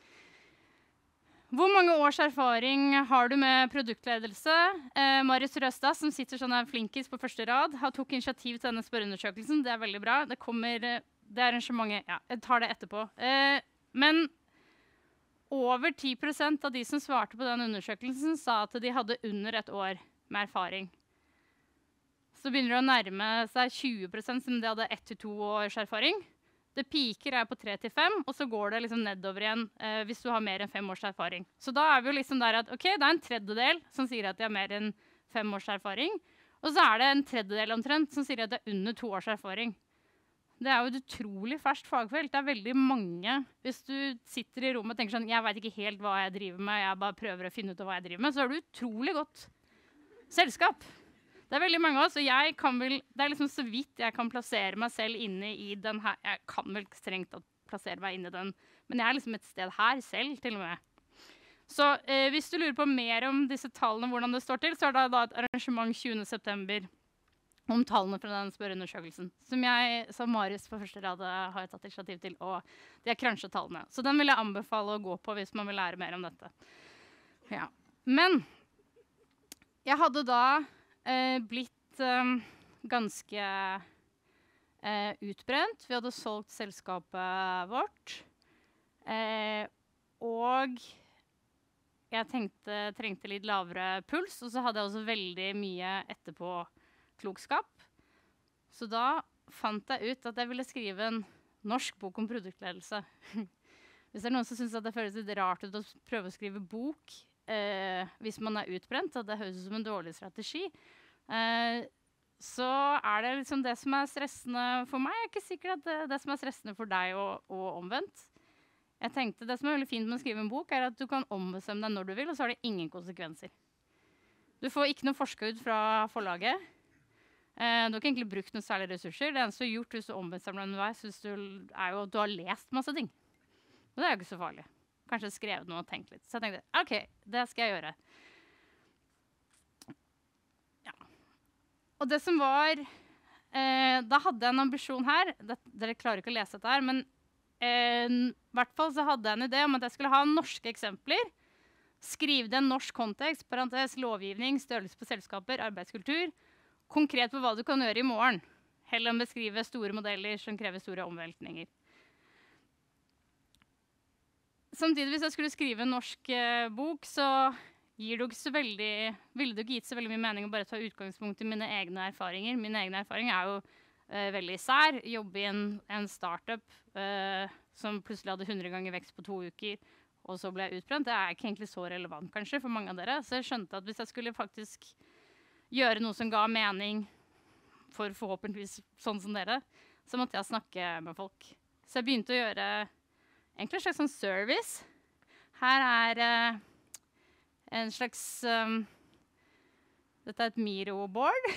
hvor mange års erfaring har du med produktledelse? Uh, Marius Røstad, som sitter sånn her flinkis på første rad, har tok initiativ til denne spørreundersøkelsen. Det er veldig bra. Det kommer... Uh, Det arrangementet, ja, jeg tar det etterpå. Eh, men over ti prosent av de som svarte på den undersøkelsen sa at de hadde under et år med erfaring. Så begynner det å nærme seg tjue prosent som de hadde ett til to års erfaring. Det piker er på tre til fem, og så går det liksom nedover igjen eh, hvis du har mer enn fem års erfaring. Så da er vi jo liksom der at, ok, det er en tredjedel som sier at de har mer enn fem års erfaring, og så er det en tredjedel omtrent som sier at det er under to års erfaring. Det er jo et utrolig ferskt fagfelt. Det er veldig mange. Hvis du sitter i rommet og tenker sånn, jeg vet ikke helt hva jeg driver med, jeg bare prøver å finne ut av hva jeg driver med, så er det utrolig godt selskap. Det er veldig mange av oss, og jeg kan vel, det er liksom så vidt jeg kan plassere meg selv inne i den her, jeg kan vel strengt at plassere meg inne i den, men jeg er liksom et sted her selv, til og med. Så eh, hvis du lurer på mer om disse tallene, hvordan det står til, så er det da et arrangement tjuende september, om tallene fra den spørreundersøkelsen, som jeg, som Marius på første rad har tatt initiativ til, og de har kransjet tallene. Så den vil jeg anbefale å gå på hvis man vil lære mer om dette. Ja. Men jeg hadde da eh, blitt blitt um, ganske uh, utbrent. Vi hadde solgt selskapet vårt. Uh, og jeg tenkte, trengte litt lavere puls, og så hadde jeg også veldig mye etterpå-klokskap. Så da fant jeg ut at jeg ville skrive en norsk bok om produktledelse. Hvis det er noen som synes at det føles litt rart ut å prøve å skrive bok eh, hvis man er utbrent, at det høres ut som en dårlig strategi, eh, så er det liksom det som er stressende for meg. Jeg er ikke sikker at det, det som er stressende for deg og, og omvendt. Jeg tenkte det som er veldig fint med å skrive en bok, er at du kan ombestemme deg når du vil, og så har det ingen konsekvenser. Du får ikke noe forsket ut fra forlaget. Eh, du har ikke egentlig brukt noen særlige ressurser. Det eneste du har gjort hvis du ombestemmer deg underveis, er jo at du har lest masse ting. Og det er jo ikke så farlig. Kanskje skrevet noe og tenkt litt. Så jeg tenkte, ok, det skal jeg gjøre. Ja. Og det som var, eh, da hadde jeg en ambisjon her, det, dere klarer ikke å lese dette her, men eh, i hvert fall så hadde jeg en idé om at jeg skulle ha norske eksempler, skrive det i en norsk kontekst, parentes, lovgivning, størrelse på selskaper, arbeidskultur, konkret på hva du kan gjøre i morgen, heller enn beskrive store modeller som krever store omveltninger. Samtidig, hvis jeg skulle skrive en norsk eh, bok, så gir det ikke så veldig, ville det ikke gitt så veldig mye mening å bare ta utgangspunkt i mine egne erfaringer. Mine egne erfaringer er jo eh, veldig sær. Jobbe i en, en startup eh, som plutselig hadde hundre ganger vekst på to uker, og så ble jeg utbrent. Det er ikke egentlig så relevant kanskje for mange av dere. Så jeg skjønte at hvis jeg skulle faktisk gjøre noe som ga mening for forhåpentligvis sånn som dere, så måtte jeg snakke med folk. Så jeg begynte å gjøre egentlig en slags sånn service. Her er uh, en slags um, dette er et Miro-board.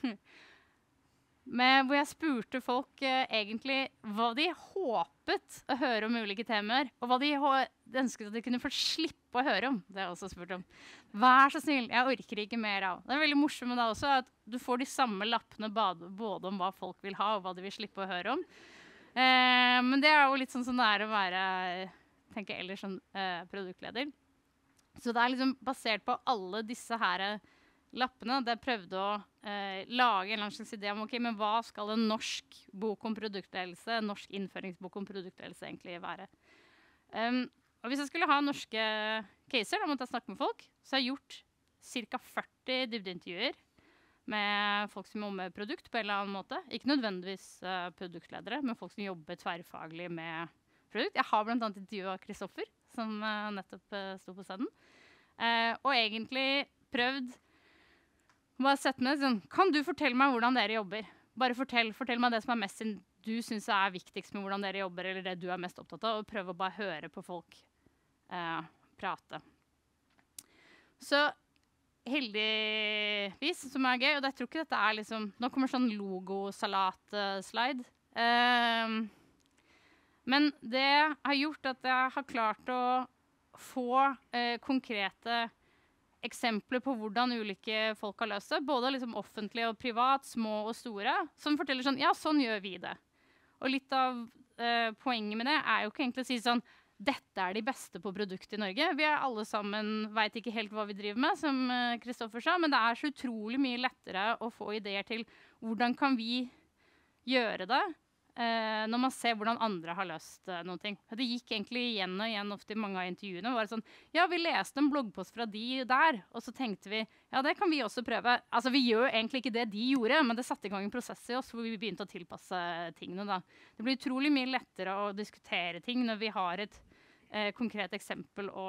Hvor jeg spurte folk uh, egentlig hva de håpet å høre om ulike temaer, og hva de ønsket at de kunne få slippe å høre om. Det har jeg også spurt om. Vær så snill, jeg orker ikke mer av. Det er veldig morsomt med det også, at du får de samme lappene både om hva folk vil ha, og hva de vil slippe å høre om. Eh, men det er jo litt sånn som det er å være, tenker jeg, ellers som eh, produktleder. Så det er liksom basert på alle disse her lappene. Der jeg prøvde å eh, lage en slags idé om, ok, men hva skal en norsk bok om produktledelse, en norsk innføringsbok om produktledelse egentlig være? Um, og hvis jeg skulle ha norske caser, da måtte jeg snakke med folk. Så jeg har gjort cirka førti dybdeintervjuer med folk som jobber med produkt på en eller annen måte. Ikke nødvendigvis uh, produktledere, men folk som jobber tverrfaglig med produkt. Jeg har blant annet intervjuet Kristoffer, som uh, nettopp uh, sto på scenen. Uh, og egentlig prøvd bare sett med sånn, kan du fortelle meg hvordan dere jobber? Bare fortell, fortell meg det som er mest du synes er viktigst med hvordan dere jobber, eller det du er mest opptatt av, og prøve å bare høre på folk uh, prate. Så heldigvis, som er gøy, og jeg tror ikke dette er liksom, nå kommer sånn logosalat-slide. Um, men det har gjort at jeg har klart å få uh, konkrete eksempler på hvordan ulike folk har løst det, både liksom offentlig og privat, små og store, som forteller sånn, ja, sånn gjør vi det. Og litt av uh, poenget med det er jo ikke egentlig å si sånn, dette er de beste på produktet i Norge. Vi er alle sammen, vet ikke helt hva vi driver med, som Kristoffer sa, men det er så utrolig mye lettere å få ideer til hvordan kan vi gjøre det eh, når man ser hvordan andre har løst eh, noen ting. Det gikk egentlig igjen og igjen ofte i mange av intervjuene. Var det sånn, ja, vi leste en bloggpost fra de der, og så tenkte vi, ja, det kan vi også prøve. Altså, vi gjør egentlig ikke det de gjorde, men det satte i gang en prosess i oss hvor vi begynte å tilpasse tingene da. Det blir utrolig mye lettere å diskutere ting når vi har et Eh, konkret eksempel å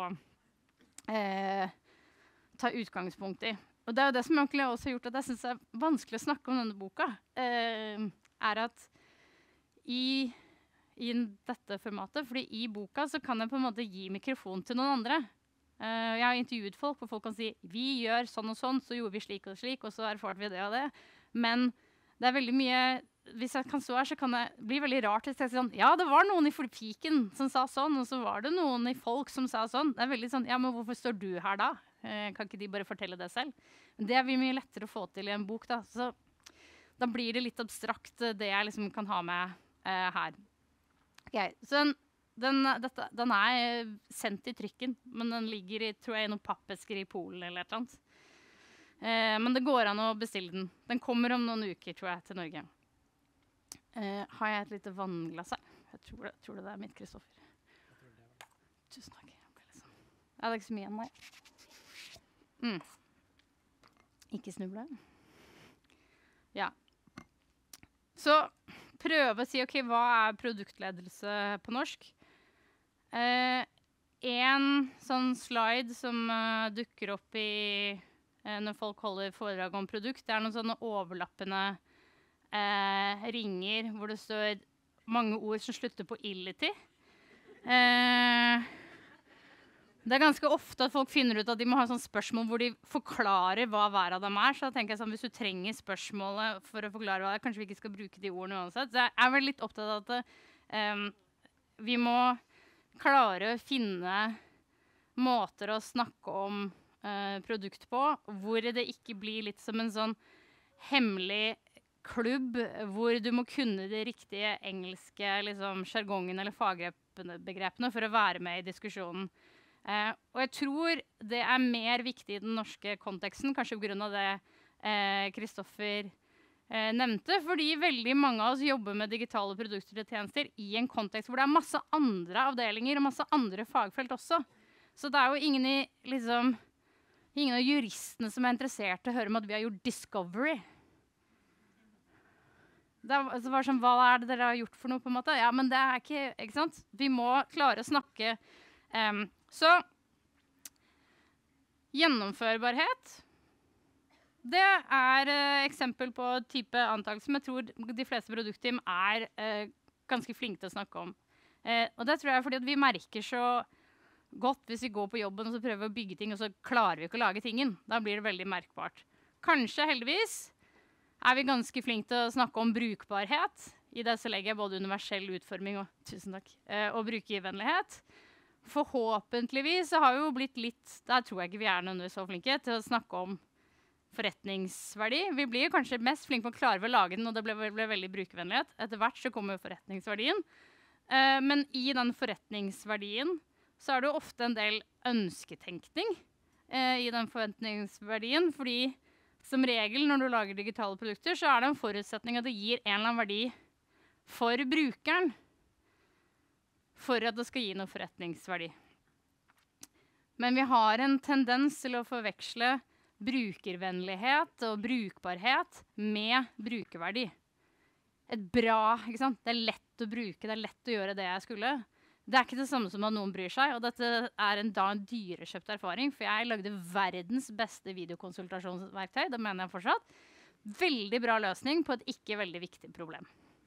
eh, ta utgangspunkt i. Og det er jo det som egentlig også har gjort at jeg synes det er vanskelig å snakke om denne boka, eh, er at i, i dette formatet, fordi i boka så kan jeg på en måte gi mikrofon til noen andre. Eh, jeg har intervjuet folk, hvor folk kan si, vi gjør sånn og sånn, så gjorde vi slik og slik, og så erfarte vi det og det. Men det er veldig mye, hvis jeg kan stå her, så kan det bli veldig rart hvis jeg sier sånn, ja, det var noen i Fiken som sa sånn, og så var det noen i folk som sa sånn. Det er veldig sånn, ja, men hvorfor står du her da? Eh, kan ikke de bare fortelle det selv? Det er mye lettere å få til i en bok da, så da blir det litt abstrakt det jeg liksom kan ha med eh, her. Okay, så den, den, dette, den er sendt i trykken, men den ligger i, tror jeg, i noen pappesker i Polen eller et eller annet. Eh, men det går an å bestille den. Den kommer om noen uker, tror jeg, til Norge. Eh, har jeg et lite vannglass her? Jeg tror det, tror det er mitt, Kristoffer. Tusen takk. Ja, det er ikke så mye igjen, nei. Mm. Ikke snuble. Ja. Så prøve å si, ok, hva er produktledelse på norsk? Eh, en sånn slide som uh, dukker opp i uh, når folk holder foredrag om produkt, det er noen sånne overlappende uh, ringer hvor det står mange ord som slutter på illity. Uh, det er ganske ofte at folk finner ut at de må ha sånne spørsmål hvor de forklarer hva hver av dem er. Så da tenker jeg sånn, hvis du trenger spørsmålet for å forklare hva det er, kanskje vi ikke skal bruke de ordene uansett. Så jeg er vel litt opptatt av at det, um, vi må klare å finne måter å snakke om uh, produkt på, hvor det ikke blir litt som en sånn hemmelig klubb, hvor du må kunne de riktige engelske liksom, jargongen eller fagbegrepene for å være med i diskusjonen. Uh, og jeg tror det er mer viktig i den norske konteksten, kanskje på grunn av det Kristoffer uh, Eh, nevnte, fordi veldig mange av oss jobber med digitale produkter og tjenester i en kontekst hvor det er masse andre avdelinger og masse andre fagfelt også. Så det er jo ingen, i, liksom, ingen av juristene som er interessert i å høre om at vi har gjort discovery. Det er, altså, bare sånn, hva er det dere har gjort for noe, på en måte? Ja, men det er ikke, ikke sant? Vi må klare å snakke. Um, så, gjennomførbarhet. Det er uh, eksempel på type antakelse som jeg tror de fleste produktteam er uh, ganske flinke til å snakke om. Uh, og det tror jeg er fordi at vi merker så godt hvis vi går på jobben og så prøver vi å bygge ting, og så klarer vi ikke å lage tingen. Da blir det veldig merkbart. Kanskje, heldigvis, er vi ganske flinke til å snakke om brukbarhet. I det så legger jeg både universell utforming og, tusen takk, uh, og brukervennlighet. Forhåpentligvis så har vi jo blitt litt, der tror jeg ikke vi er nødvendigvis så flinke til å snakke om forretningsverdi. Vi blir kanskje mest flinke på å klare å lage den, og det ble, ble veldig brukervennlighet. Etter hvert så kommer jo forretningsverdien. Uh, men i den forretningsverdien så er det jo ofte en del ønsketenkning uh, i den forretningsverdien, fordi som regel når du lager digitale produkter, så er det en forutsetning at det gir en eller annen verdi for brukeren for at det skal gi noe forretningsverdi. Men vi har en tendens til å forveksle brukervennlighet og brukbarhet med brukerverdi. Et bra, ikke sant? Det er lett å bruke, det er lett å gjøre det jeg skulle. Det er ikke det samme som at noen bryr seg, og dette er en, da en dyrekjøpt erfaring, for jeg lagde verdens beste videokonsultasjonsverktøy, det mener jeg fortsatt. Veldig bra løsning på et ikke veldig viktig problem.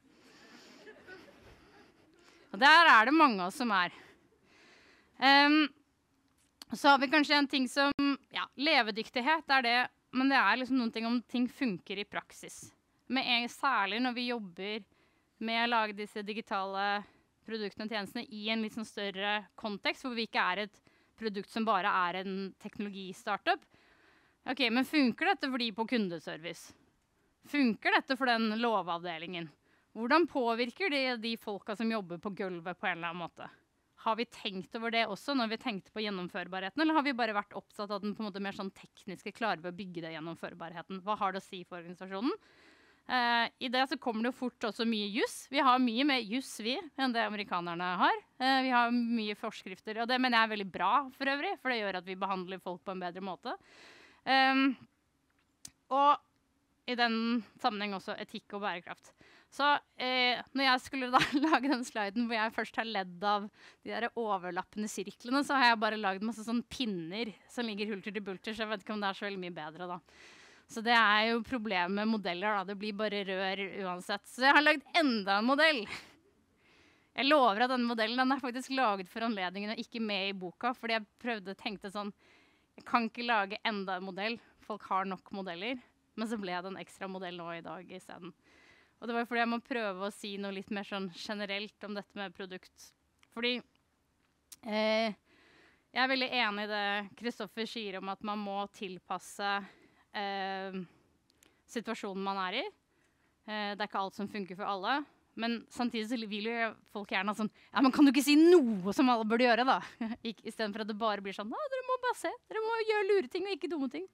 Og der er det mange av oss som er. Um, Så har vi kanskje en ting som, ja, levedyktighet er det, men det er liksom noen ting om ting funker i praksis. Med en, særlig når vi jobber med å lage disse digitale produktene og tjenestene i en litt sånn større kontekst, hvor vi ikke er et produkt som bare er en teknologi-startup. Ok, men funker dette for de på kundeservice? Funker dette for den lovavdelingen? Hvordan påvirker det de folka som jobber på gulvet på en eller annen måte? Har vi tenkt over det også når vi tenkte på gjennomførbarheten, eller har vi bare vært opptatt av den på en måte mer sånn tekniske klarer ved å bygge det gjennomførbarheten? Hva har det å si for organisasjonen? Uh, I det så kommer det fort også mye juss. Vi har mye mer juss vi enn det amerikanerne har. Uh, vi har mye forskrifter, og det mener jeg er veldig bra for øvrig, for det gjør at vi behandler folk på en bedre måte. Um, og i den sammenheng også etikk og bærekraft. Så eh, når jeg skulle da lage den sliden hvor jeg først har ledd av de der overlappende sirklene, så har jeg bare laget masse sånne pinner som ligger hulter til bulter, så jeg vet ikke om det er så veldig mye bedre da. Så det er jo problemet med modeller da, det blir bare rør uansett. Så jeg har laget enda en modell. Jeg lover at denne modellen den er faktisk laget for anledningen og ikke med i boka, fordi jeg prøvde, tenkte sånn, jeg kan ikke lage enda en modell, folk har nok modeller, men så ble det en ekstra modell nå i dag i stedet. Og det var fordi jeg må prøve å si noe litt mer sånn generelt om dette med produkt. Fordi eh, jeg er veldig enig i det Kristoffer sier om at man må tilpasse eh, situasjonen man er i. Eh, det er ikke alt som funker for alle. Men samtidig så vil jo folk gjerne sånn, ja, men kan du ikke si noe som alle burde gjøre da? I, I stedet for at det bare blir sånn, ja, dere må bare se, dere må gjøre lure ting og ikke dumme ting.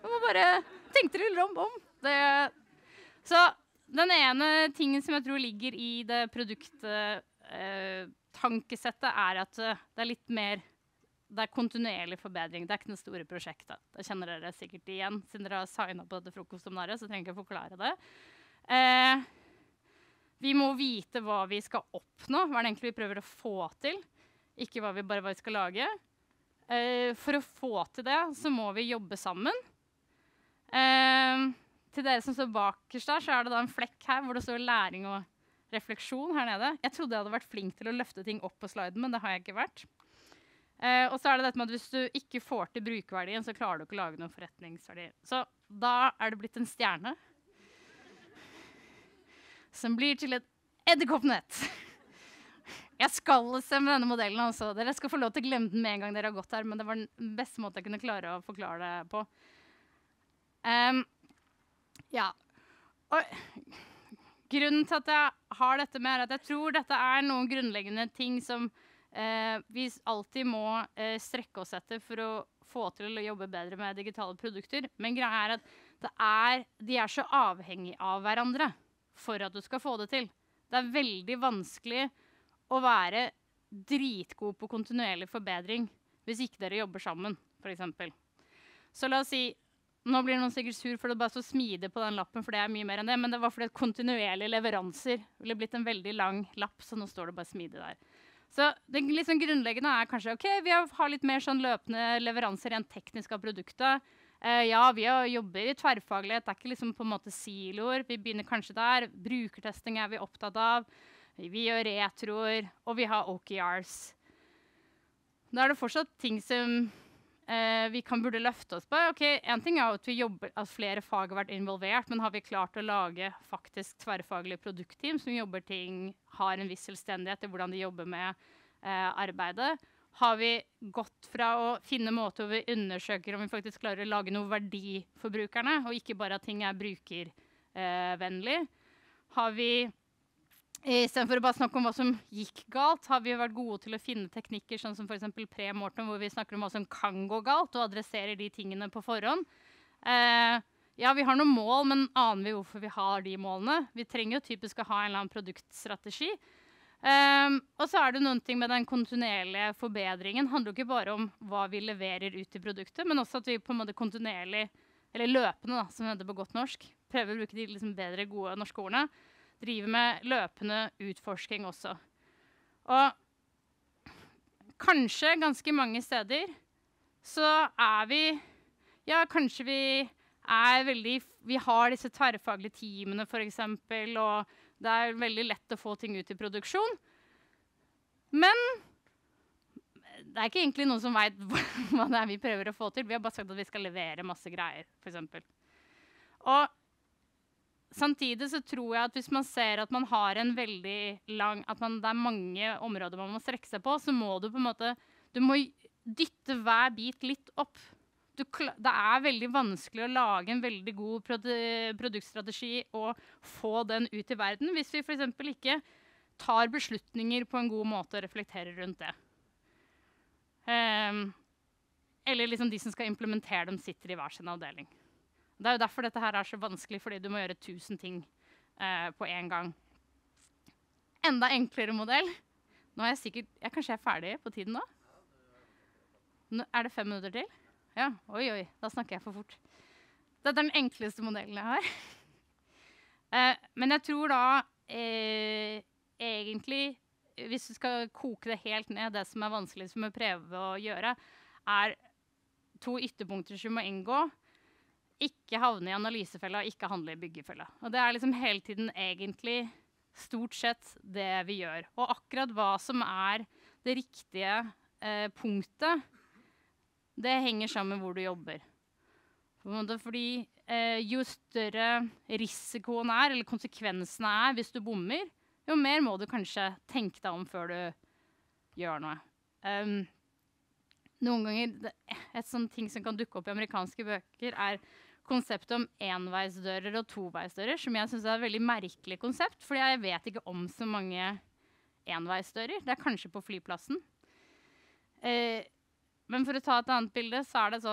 Jeg må bare tenke litt om om. Det. Så den ene tingen som jeg tror ligger i det produkt-tankesettet eh, er at uh, det er litt mer, det er kontinuerlig forbedring. Det er ikke noe store prosjektet. Det kjenner dere sikkert igjen. Siden dere har signet på dette frokostseminaret, så trenger jeg ikke forklare det. Eh, vi må vite hva vi skal oppnå, hva er det egentlig vi prøver å få til. Ikke hva vi bare hva vi skal lage. Eh, for å få til det, så må vi jobbe sammen. Eh, til dere som står bakerst der, så er det da en flekk her hvor det står læring og refleksjon her nede. Jeg trodde jeg hadde vært flink til å løfte ting opp på sliden, men det har jeg ikke vært. Eh, og så er det dette med at hvis du ikke får til brukerverdien, så klarer du ikke å lage noen forretningsverdi. Så da er det blitt en stjerne som blir til et edderkoppnett. Jeg skal se med denne modellen også. Dere skal få lov til å glemme den med en gang dere har gått her, men det var den beste måten jeg kunne klare å forklare det på. Um, ja. Og grunnen til at jeg har dette med er at jeg tror dette er noen grunnleggende ting som uh, vi alltid må uh, strekke oss etter for å få til å jobbe bedre med digitale produkter. Men greia er at det er, de er så avhengige av hverandre for at du skal få det til. Det er veldig vanskelig å være dritgod på kontinuerlig forbedring hvis ikke dere jobber sammen, for eksempel. Så la oss si, nå blir noen sikkert sur for det bare så smidig på den lappen, for det er mye mer enn det, men det var fordi at kontinuerlige leveranser ville blitt en veldig lang lapp, så nå står det bare smidig der. Så det liksom grunnleggende er kanskje, ok, vi har litt mer sånn løpende leveranser rent teknisk av produktet. Uh, ja, vi har jobber i tverrfaglighet, det er ikke liksom på en måte siloer, vi begynner kanskje der, brukertesting er vi opptatt av, vi gjør retroer, og vi har O K Rs. Da er det fortsatt ting som uh, vi kan burde løfte oss på. Ok, en ting er at vi jobber, at flere fag har vært involvert, men har vi klart å lage faktisk tverrfaglige produktteam som jobber ting, har en viss selvstendighet i hvordan de jobber med uh, arbeidet? Har vi gått fra å finne måter hvor vi undersøker om vi faktisk klarer å lage noe verdi for brukerne, og ikke bare at ting er brukervennlig? Eh, har vi, i stedet for å bare snakke om hva som gikk galt, har vi vært gode til å finne teknikker, sånn som for eksempel pre-mortem, hvor vi snakker om hva som kan gå galt, og adresserer de tingene på forhånd. Eh, ja, vi har noen mål, men aner vi hvorfor vi har de målene? Vi trenger jo typisk å ha en eller annen produktstrategi. Um, og så er det noen ting med den kontinuerlige forbedringen. Det handler jo ikke bare om hva vi leverer ut i produktet, men også at vi på en måte kontinuerlig, eller løpende da, som heter på godt norsk, prøver å bruke de liksom bedre, gode norske ordene, driver med løpende utforsking også. Og kanskje ganske mange steder så er vi, ja, kanskje vi er veldig, vi har disse tverrfaglige teamene for eksempel, og det er veldig lett å få ting ut i produksjon. Men det er ikke egentlig noen som vet hva det er vi prøver å få til. Vi har bare sagt at vi skal levere masse greier, for eksempel. Og samtidig så tror jeg at hvis man ser at man har en veldig lang, at man, det er mange områder man må strekke seg på, så må du på en måte, du må dytte hver bit litt opp. Du, det er veldig vanskelig å lage en veldig god produ produktstrategi og få den ut i verden hvis vi for eksempel ikke tar beslutninger på en god måte og reflekterer rundt det. Um, eller liksom de som skal implementere dem sitter i hver sin avdeling. Det er jo derfor dette her er så vanskelig, fordi du må gjøre tusen ting uh, på en gang. Enda enklere modell. Nå er jeg sikkert, jeg kanskje jeg er ferdig på tiden nå? Nå er det fem minutter til? Ja, oi, oi, da snakker jeg for fort. Dette er den enkleste modellen jeg har. eh, men jeg tror da, eh, egentlig, hvis du skal koke det helt ned, det som er vanskelig som vi prøver å gjøre, er to ytterpunkter som må inngå. Ikke havne i analysefella, ikke handle i byggefella. Og det er liksom hele tiden egentlig stort sett det vi gjør. Og akkurat hva som er det riktige eh, punktet, det henger sammen med hvor du jobber. Fordi eh, jo større risikoen er, eller konsekvensene er hvis du bommer, jo mer må du kanskje tenke deg om før du gjør noe. Um, noen ganger, et sånt ting som kan dukke opp i amerikanske bøker, er konseptet om enveisdører og toveisdører, som jeg synes er et veldig merkelig konsept, fordi jeg vet ikke om så mange enveisdører. Det er kanskje på flyplassen. Eh, Men for å ta et annet bilde, så er det sånn,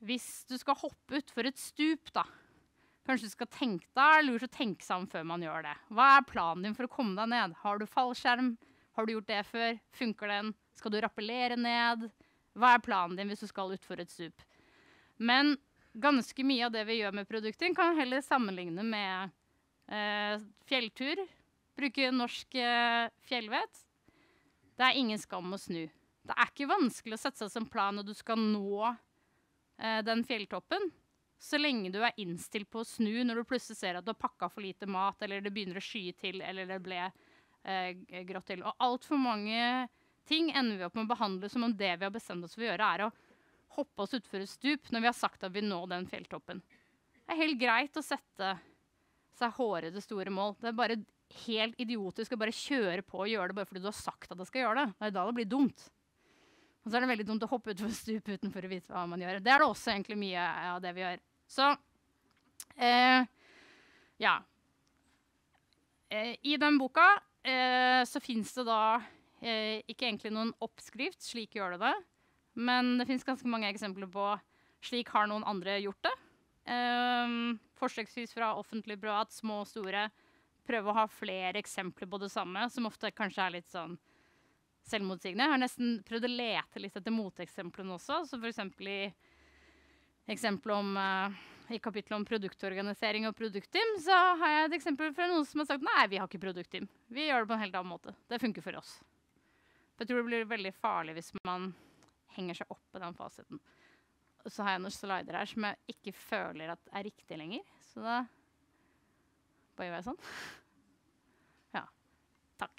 hvis du skal hoppe ut for et stup, da, kanskje du skal tenke deg, lurt å tenke seg om før man gjør det. Hva er planen din for å komme deg ned? Har du fallskjerm? Har du gjort det før? Funker den? Skal du rappellere ned? Hva er planen din hvis du skal ut for et stup? Men ganske mye av det vi gjør med produkter kan heller sammenligne med eh, fjelltur. Bruke norsk eh, fjellvett. Det er ingen skam å snu. Det er ikke vanskelig å sette seg som plan når du skal nå eh, den fjelltoppen. Så lenge du er innstilt på å snu når du plutselig ser at du har pakket for lite mat, eller det begynner å skye til, eller det ble eh, grått til. Og alt for mange ting ender vi opp med å behandle som om det vi har bestemt oss for å gjøre, er å hoppe oss utfor et stup når vi har sagt at vi når den fjelltoppen. Det er helt greit å sette seg hårete store mål. Det er bare helt idiotisk å bare kjøre på og gjøre det bare fordi du har sagt at det skal gjøre det. Det er da det blir dumt. Og så er det veldig dumt å hoppe utfor et stup uten for å vite hva man gjør. Det er det også egentlig mye av det vi gjør. Så, eh, ja. Eh, I den boka eh, så finnes det da eh, ikke egentlig noen oppskrift, slik gjør det det. Men det finnes ganske mange eksempler på slik har noen andre gjort det. Um, forsøksvis fra offentlig privat, små og store. Prøve å ha flere eksempler på det samme, som ofte kanskje er litt sånn selvmotsigende. Jeg har nesten prøvd å lete litt etter moteksemplene også. Så for eksempel i eksempel om, uh, i kapitlet om produktorganisering og produktteam, så har jeg et eksempel fra noen som har sagt nei, vi har ikke produktteam. Vi gjør det på en helt annen måte. Det funker for oss. Jeg tror det blir veldig farlig hvis man henger seg opp på den fasiten. Og så har jeg noen slider her som jeg ikke føler at er riktig lenger. Så da bare gjør jeg sånn. Ja, takk.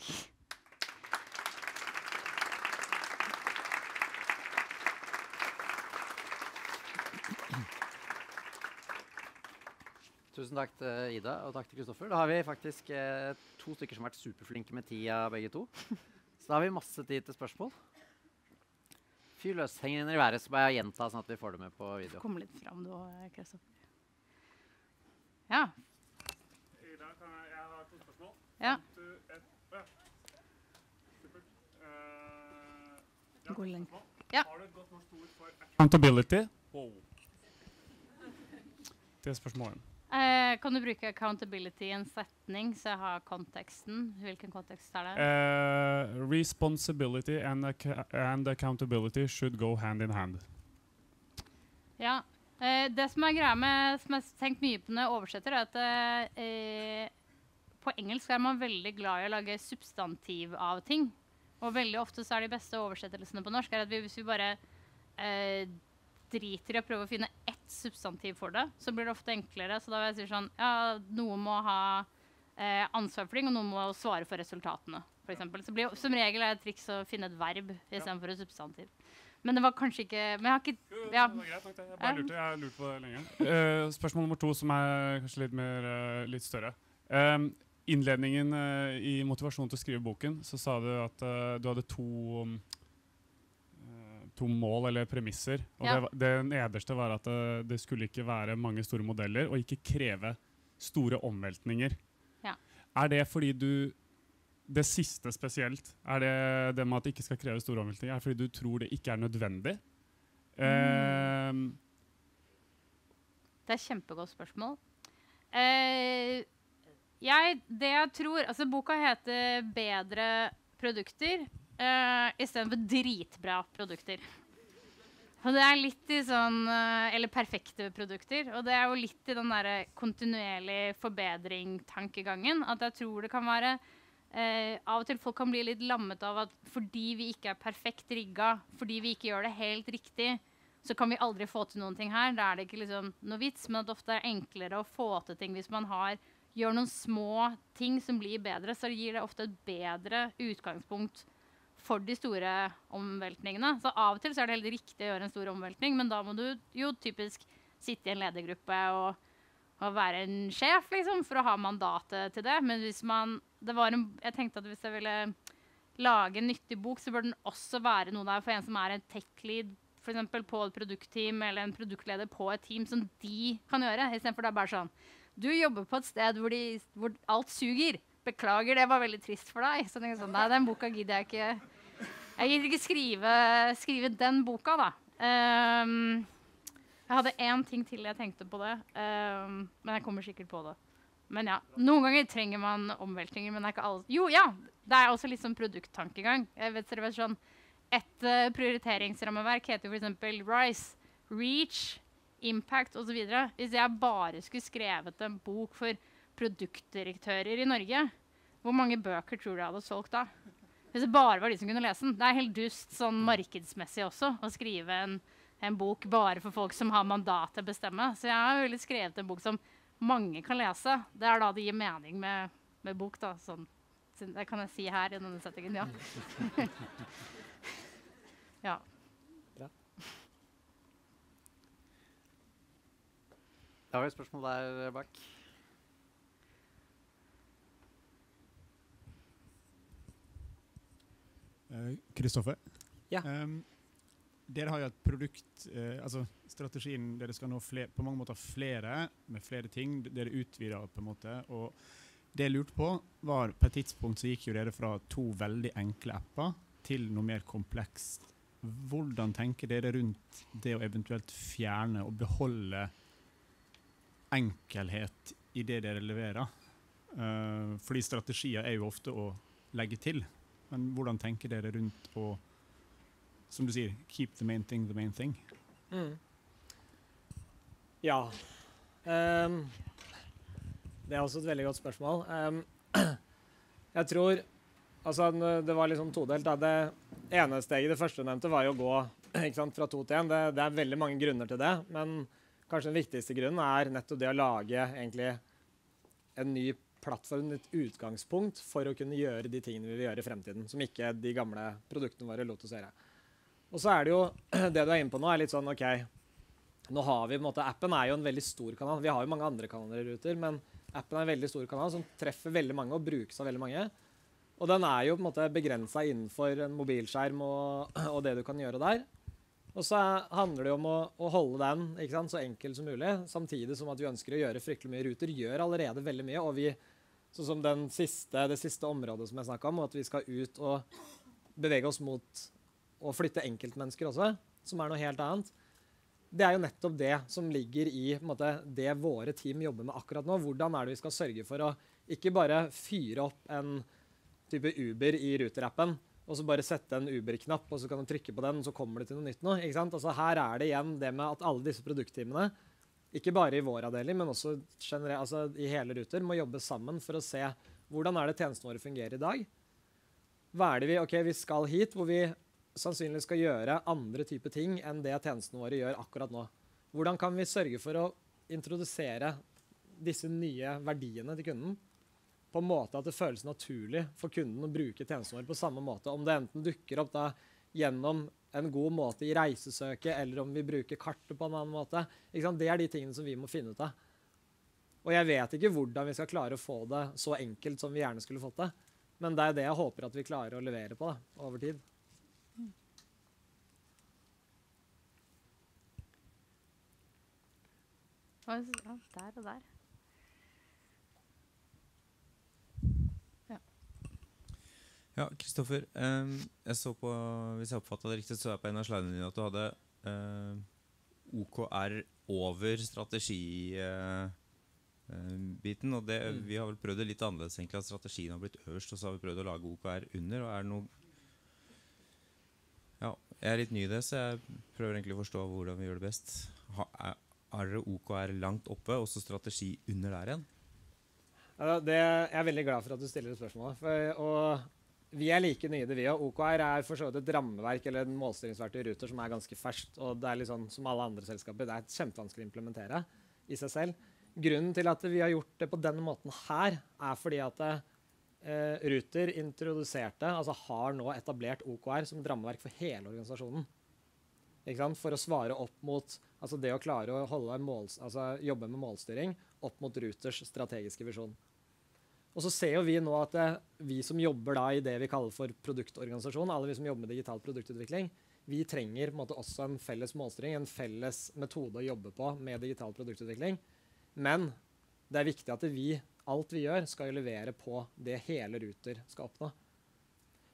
Tusen takk til Ida, og takk til Kristoffer. Da har vi faktisk eh, to stykker som har vært superflinke med tida, begge to. Så da har vi masse tid til spørsmål. Fyr løs, henger inn i været, så bare gjenta sånn at vi får det med på video. Kom litt frem da, Kristoffer. Ja. Ida, kan jeg, jeg har to spørsmål. Ja. Du, et, ja. Supert. Uh, ja, God lenge. spørsmål. Ja. Har du et godt norsk ord for accountability? Wow. Det er spørsmålet. Eh, kan du bruke accountability i en setning, så jeg har konteksten? Hvilken kontekst er det? Uh, responsibility and, ac and accountability should go hand in hand. Ja. Eh, det som er greia med, som jeg har tenkt mye på når jeg oversetter, er at eh, på engelsk er man veldig glad i å lage substantiv av ting. Og veldig ofte så er de beste oversettelsene på norsk er at vi, hvis vi bare eh, driter i å prøve å finne ett substantiv for det, så blir det ofte enklere. Så da vil jeg si sånn, ja, noen må ha eh, ansvar for ting, og noen må svare for resultatene, for eksempel. Så blir, som regel er det et triks å finne et verb i stedet for et substantiv. Men det var kanskje ikke, men jeg har ikke, Jo, ja. det var greit nok det. Jeg bare lurte, jeg har lurt på det lenge. Uh, spørsmål nummer to, som er kanskje litt, mer, uh, litt større. Um, innledningen uh, i motivasjonen til å skrive boken, så sa du at uh, du hadde to... Um, to mål eller premisser. Og Ja. det, det nederste var at det, det skulle ikke være mange store modeller, og ikke kreve store omveltninger. Ja. Er det fordi du, det siste spesielt, er det det med at det ikke skal kreve store omveltninger, er det fordi du tror det ikke er nødvendig? Mm. Um, Det er et kjempegodt spørsmål. Eh, jeg, det jeg tror, altså boka heter Bedre produkter, Uh, i stedet for dritbra produkter. Og det er litt i sånn, uh, eller perfekte produkter, og det er jo litt i den der kontinuerlig forbedring-tankegangen, at jeg tror det kan være, uh, av og til folk kan bli litt lammet av at fordi vi ikke er perfekt rigget, fordi vi ikke gjør det helt riktig, så kan vi aldri få til noen ting her. Da er det ikke liksom noe vits, men at det ofte er enklere å få til ting hvis man har, gjør noen små ting som blir bedre, så gir det ofte et bedre utgangspunkt for de store omveltningene. Så av og til så er det helt riktig å gjøre en stor omveltning, men da må du jo typisk sitte i en ledergruppe og, og være en sjef, liksom, for å ha mandatet til det. Men hvis man, det var en, jeg tenkte at hvis jeg ville lage en nyttig bok, så bør den også være noe der for en som er en tech-lead, for eksempel på et produktteam, eller en produktleder på et team, som de kan gjøre, i stedet for det er bare sånn, du jobber på et sted hvor, de, hvor alt suger. Beklager, det var veldig trist for deg. Så jeg sånn, nei, den boka gidder jeg ikke. Jeg gidder ikke skrive, skrive den boka, da. Um, Jeg hadde en ting til jeg tenkte på det, um, men jeg kommer sikkert på det. Men ja, noen ganger trenger man omveltninger, men det er ikke alle. Jo, ja, det er også litt sånn produkttankegang. Jeg vet, dere vet sånn, et uh, prioriteringsrammeverk heter jo for eksempel RISE, Reach, Impact og så videre. Hvis jeg bare skulle skrevet en bok for produktdirektører i Norge, hvor mange bøker tror du jeg hadde solgt da? Hvis det bare var de som kunne lese den. Det er helt dust sånn markedsmessig også, å skrive en en bok bare for folk som har mandat til å bestemme. Så jeg har veldig skrevet en bok som mange kan lese. Det er da det gir mening med, med bok, da. Sånn. Så det kan jeg si her i denne settingen, ja. Ja. Bra. Da har vi et spørsmål der bak. Kristoffer? Ja. Um, dere har jo et produkt, eh, altså strategien dere skal nå flere, på mange måter flere, med flere ting, dere utvider på en måte, og det jeg lurte på var, på et tidspunkt så gikk jo dere fra to veldig enkle apper til noe mer komplekst. Hvordan tenker dere rundt det å eventuelt fjerne og beholde enkelhet i det dere leverer? Uh, fordi strategier er jo ofte å legge til, men hvordan tenker dere rundt å, som du sier, keep the main thing the main thing? Mm. Ja. Um, det er også et veldig godt spørsmål. Um, jeg tror, altså det var litt sånn todelt. Da. Det ene steget, det første du nevnte, var jo å gå ikke sant, fra to til en. Det, det er veldig mange grunner til det, men kanskje den viktigste grunnen er nettopp det å lage egentlig en ny plattform, et utgangspunkt for å kunne gjøre de tingene vi vil gjøre i fremtiden, som ikke de gamle produktene våre lot oss gjøre. Og så er det jo, det du er inne på nå er litt sånn, ok, nå har vi på en måte, appen er jo en veldig stor kanal, vi har jo mange andre kanaler i Ruter, men appen er en veldig stor kanal som treffer veldig mange og brukes av veldig mange. Og den er jo på en måte begrenset innenfor en mobilskjerm og, og det du kan gjøre der. Og så handler det om å, å holde den ikke sant, så enkel som mulig, samtidig som at vi ønsker å gjøre fryktelig mye. Ruter gjør allerede veldig mye, og vi, sånn som den siste, det siste området som jeg snakket om, at vi skal ut og bevege oss mot å flytte enkeltmennesker også, som er noe helt annet. Det er jo nettopp det som ligger i på en måte, det våre team jobber med akkurat nå. Hvordan er det vi skal sørge for å ikke bare fyre opp en type Uber i Ruter-appen, og så bare sette en Uber-knapp, og så kan du trykke på den, og så kommer det til noe nytt nå. Ikke sant? Altså, her er det igjen det med at alle disse produktteamene, ikke bare i vår avdeling, men også generelt, altså, i hele Ruter, må jobbe sammen for å se hvordan er det tjenestene våre fungerer i dag. Hva er det vi, ok, vi skal hit, hvor vi sannsynligvis skal gjøre andre typer ting enn det tjenestene våre gjør akkurat nå. Hvordan kan vi sørge for å introdusere disse nye verdiene til kunden på en måte at det føles naturlig for kunden å bruke tjenestene våre på samme måte, om det enten dukker opp da gjennom en god måte i reisesøket, eller om vi bruker kartet på en annen måte. Ikke sant? Det er de tingene som vi må finne ut av. Og jeg vet ikke hvordan vi skal klare å få det så enkelt som vi gjerne skulle fått det, men det er det jeg håper at vi klarer å levere på da, over tid. Ja, der og der. Ja. Ja, Kristoffer, um, jeg så på, hvis jeg oppfattet det riktig, så er på en av slidene dine at du hadde uh, O K R over strategi-biten, uh, uh, og det, mm. vi har vel prøvd det litt annerledes egentlig, at strategien har blitt øverst, og så har vi prøvd å lage O K R under, og er det noe... Ja, jeg er litt ny i det, så jeg prøver egentlig å forstå hvordan vi gjør det best. Ha, er, er det O K R langt oppe, og så strategi under der igjen? Ja, det, jeg er veldig glad for at du stiller det spørsmålet. For, og vi er like nye i det vi også. O K R er for så vidt et rammeverk eller en målstyringsverktøy i Ruter som er ganske ferskt. Og det er litt sånn som alle andre selskaper. Det er kjempevanskelig å implementere i seg selv. Grunnen til at vi har gjort det på denne måten her, er fordi at eh, Ruter introduserte, altså har nå etablert O K R som et rammeverk for hele organisasjonen. Ikke sant? For å svare opp mot altså det å klare å holde mål, altså jobbe med målstyring opp mot Ruters strategiske visjon. Og så ser jo vi nå at det, vi som jobber da i det vi kaller for produktorganisasjon, alle vi som jobber med digital produktutvikling, vi trenger på en måte også en felles målstyring, en felles metode å jobbe på med digital produktutvikling. Men det er viktig at vi, alt vi gjør, skal jo levere på det hele Ruter skal oppnå.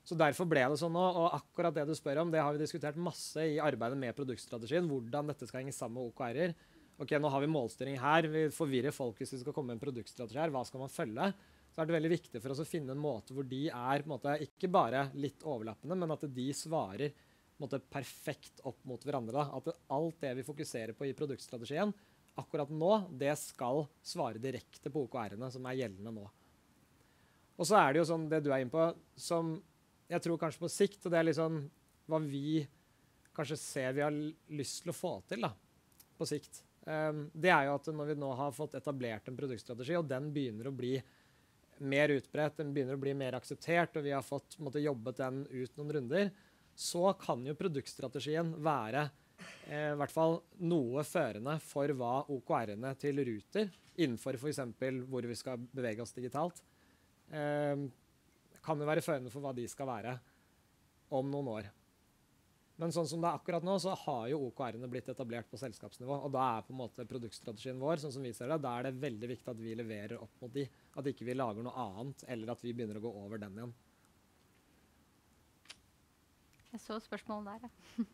Så derfor ble det sånn nå, og akkurat det du spør om, det har vi diskutert masse i arbeidet med produktstrategien, hvordan dette skal henge sammen med O K R-er. Ok, nå har vi målstyring her, vi forvirrer folk hvis vi skal komme med en produktstrategi her, hva skal man følge? Så er det veldig viktig for oss å finne en måte hvor de er på en måte, ikke bare litt overlappende, men at de svarer på en måte, perfekt opp mot hverandre. Da. At det, alt det vi fokuserer på i produktstrategien, akkurat nå, det skal svare direkte på O K R-ene som er gjeldende nå. Og så er det jo sånn, det du er inne på, som jeg tror kanskje på sikt, og det er liksom hva vi kanskje ser vi har lyst til å få til da, på sikt. Um, det er jo at når vi nå har fått etablert en produktstrategi, og den begynner å bli mer utbredt, den begynner å bli mer akseptert, og vi har fått måtte, jobbet den ut noen runder, så kan jo produktstrategien være eh, i hvert fall noe førende for hva O K R-ene til Ruter, innenfor for eksempel hvor vi skal bevege oss digitalt, eh, kan jo være førende for hva de skal være om noen år. Men sånn som det er akkurat nå, så har jo O K R-ene blitt etablert på selskapsnivå, og da er på en måte produktstrategien vår, sånn som vi ser det, da er det veldig viktig at vi leverer opp mot de, at ikke vi lager noe annet, eller at vi begynner å gå over den igjen. Jeg så spørsmålet der, ja.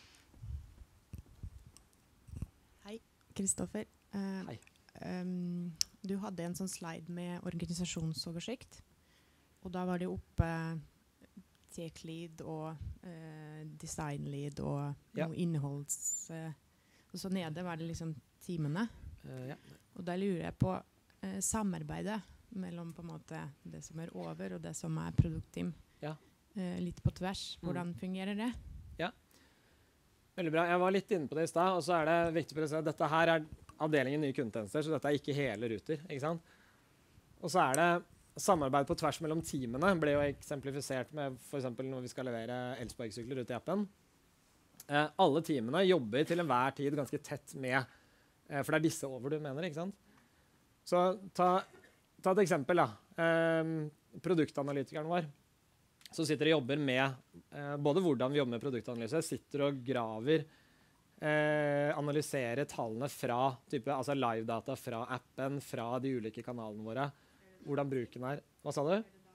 Hei, Kristoffer. Uh, Hei. Um, du hadde en sånn slide med organisasjonsoversikt, og da var det oppe tech lead og uh, design lead og ja. noe innholds... Uh, og så nede var det liksom timene. Uh, ja. Og da lurer jeg på uh, samarbeidet mellom på en måte det som er over og det som er produktteam. Ja. Uh, litt på tvers. Hvordan mm. fungerer det? Ja, veldig bra. Jeg var litt inne på det i sted, og så er det viktig for å si at dette her er avdelingen nye kundetjenester, så dette er ikke hele Ruter, ikke sant? Og så er det samarbeid på tvers mellom teamene, ble jo eksemplifisert med for eksempel når vi skal levere elsparkesykler ut i appen. Eh, alle teamene jobber til enhver tid ganske tett med, eh, for det er disse over du mener, ikke sant? Så ta, ta et eksempel da. Eh, produktanalytikeren vår, så sitter og jobber med eh, både hvordan vi jobber med produktanalyse, sitter og graver, eh, analyserer tallene fra type, altså live-data fra appen, fra de ulike kanalene våre, hvordan bruken er. Hva sa du?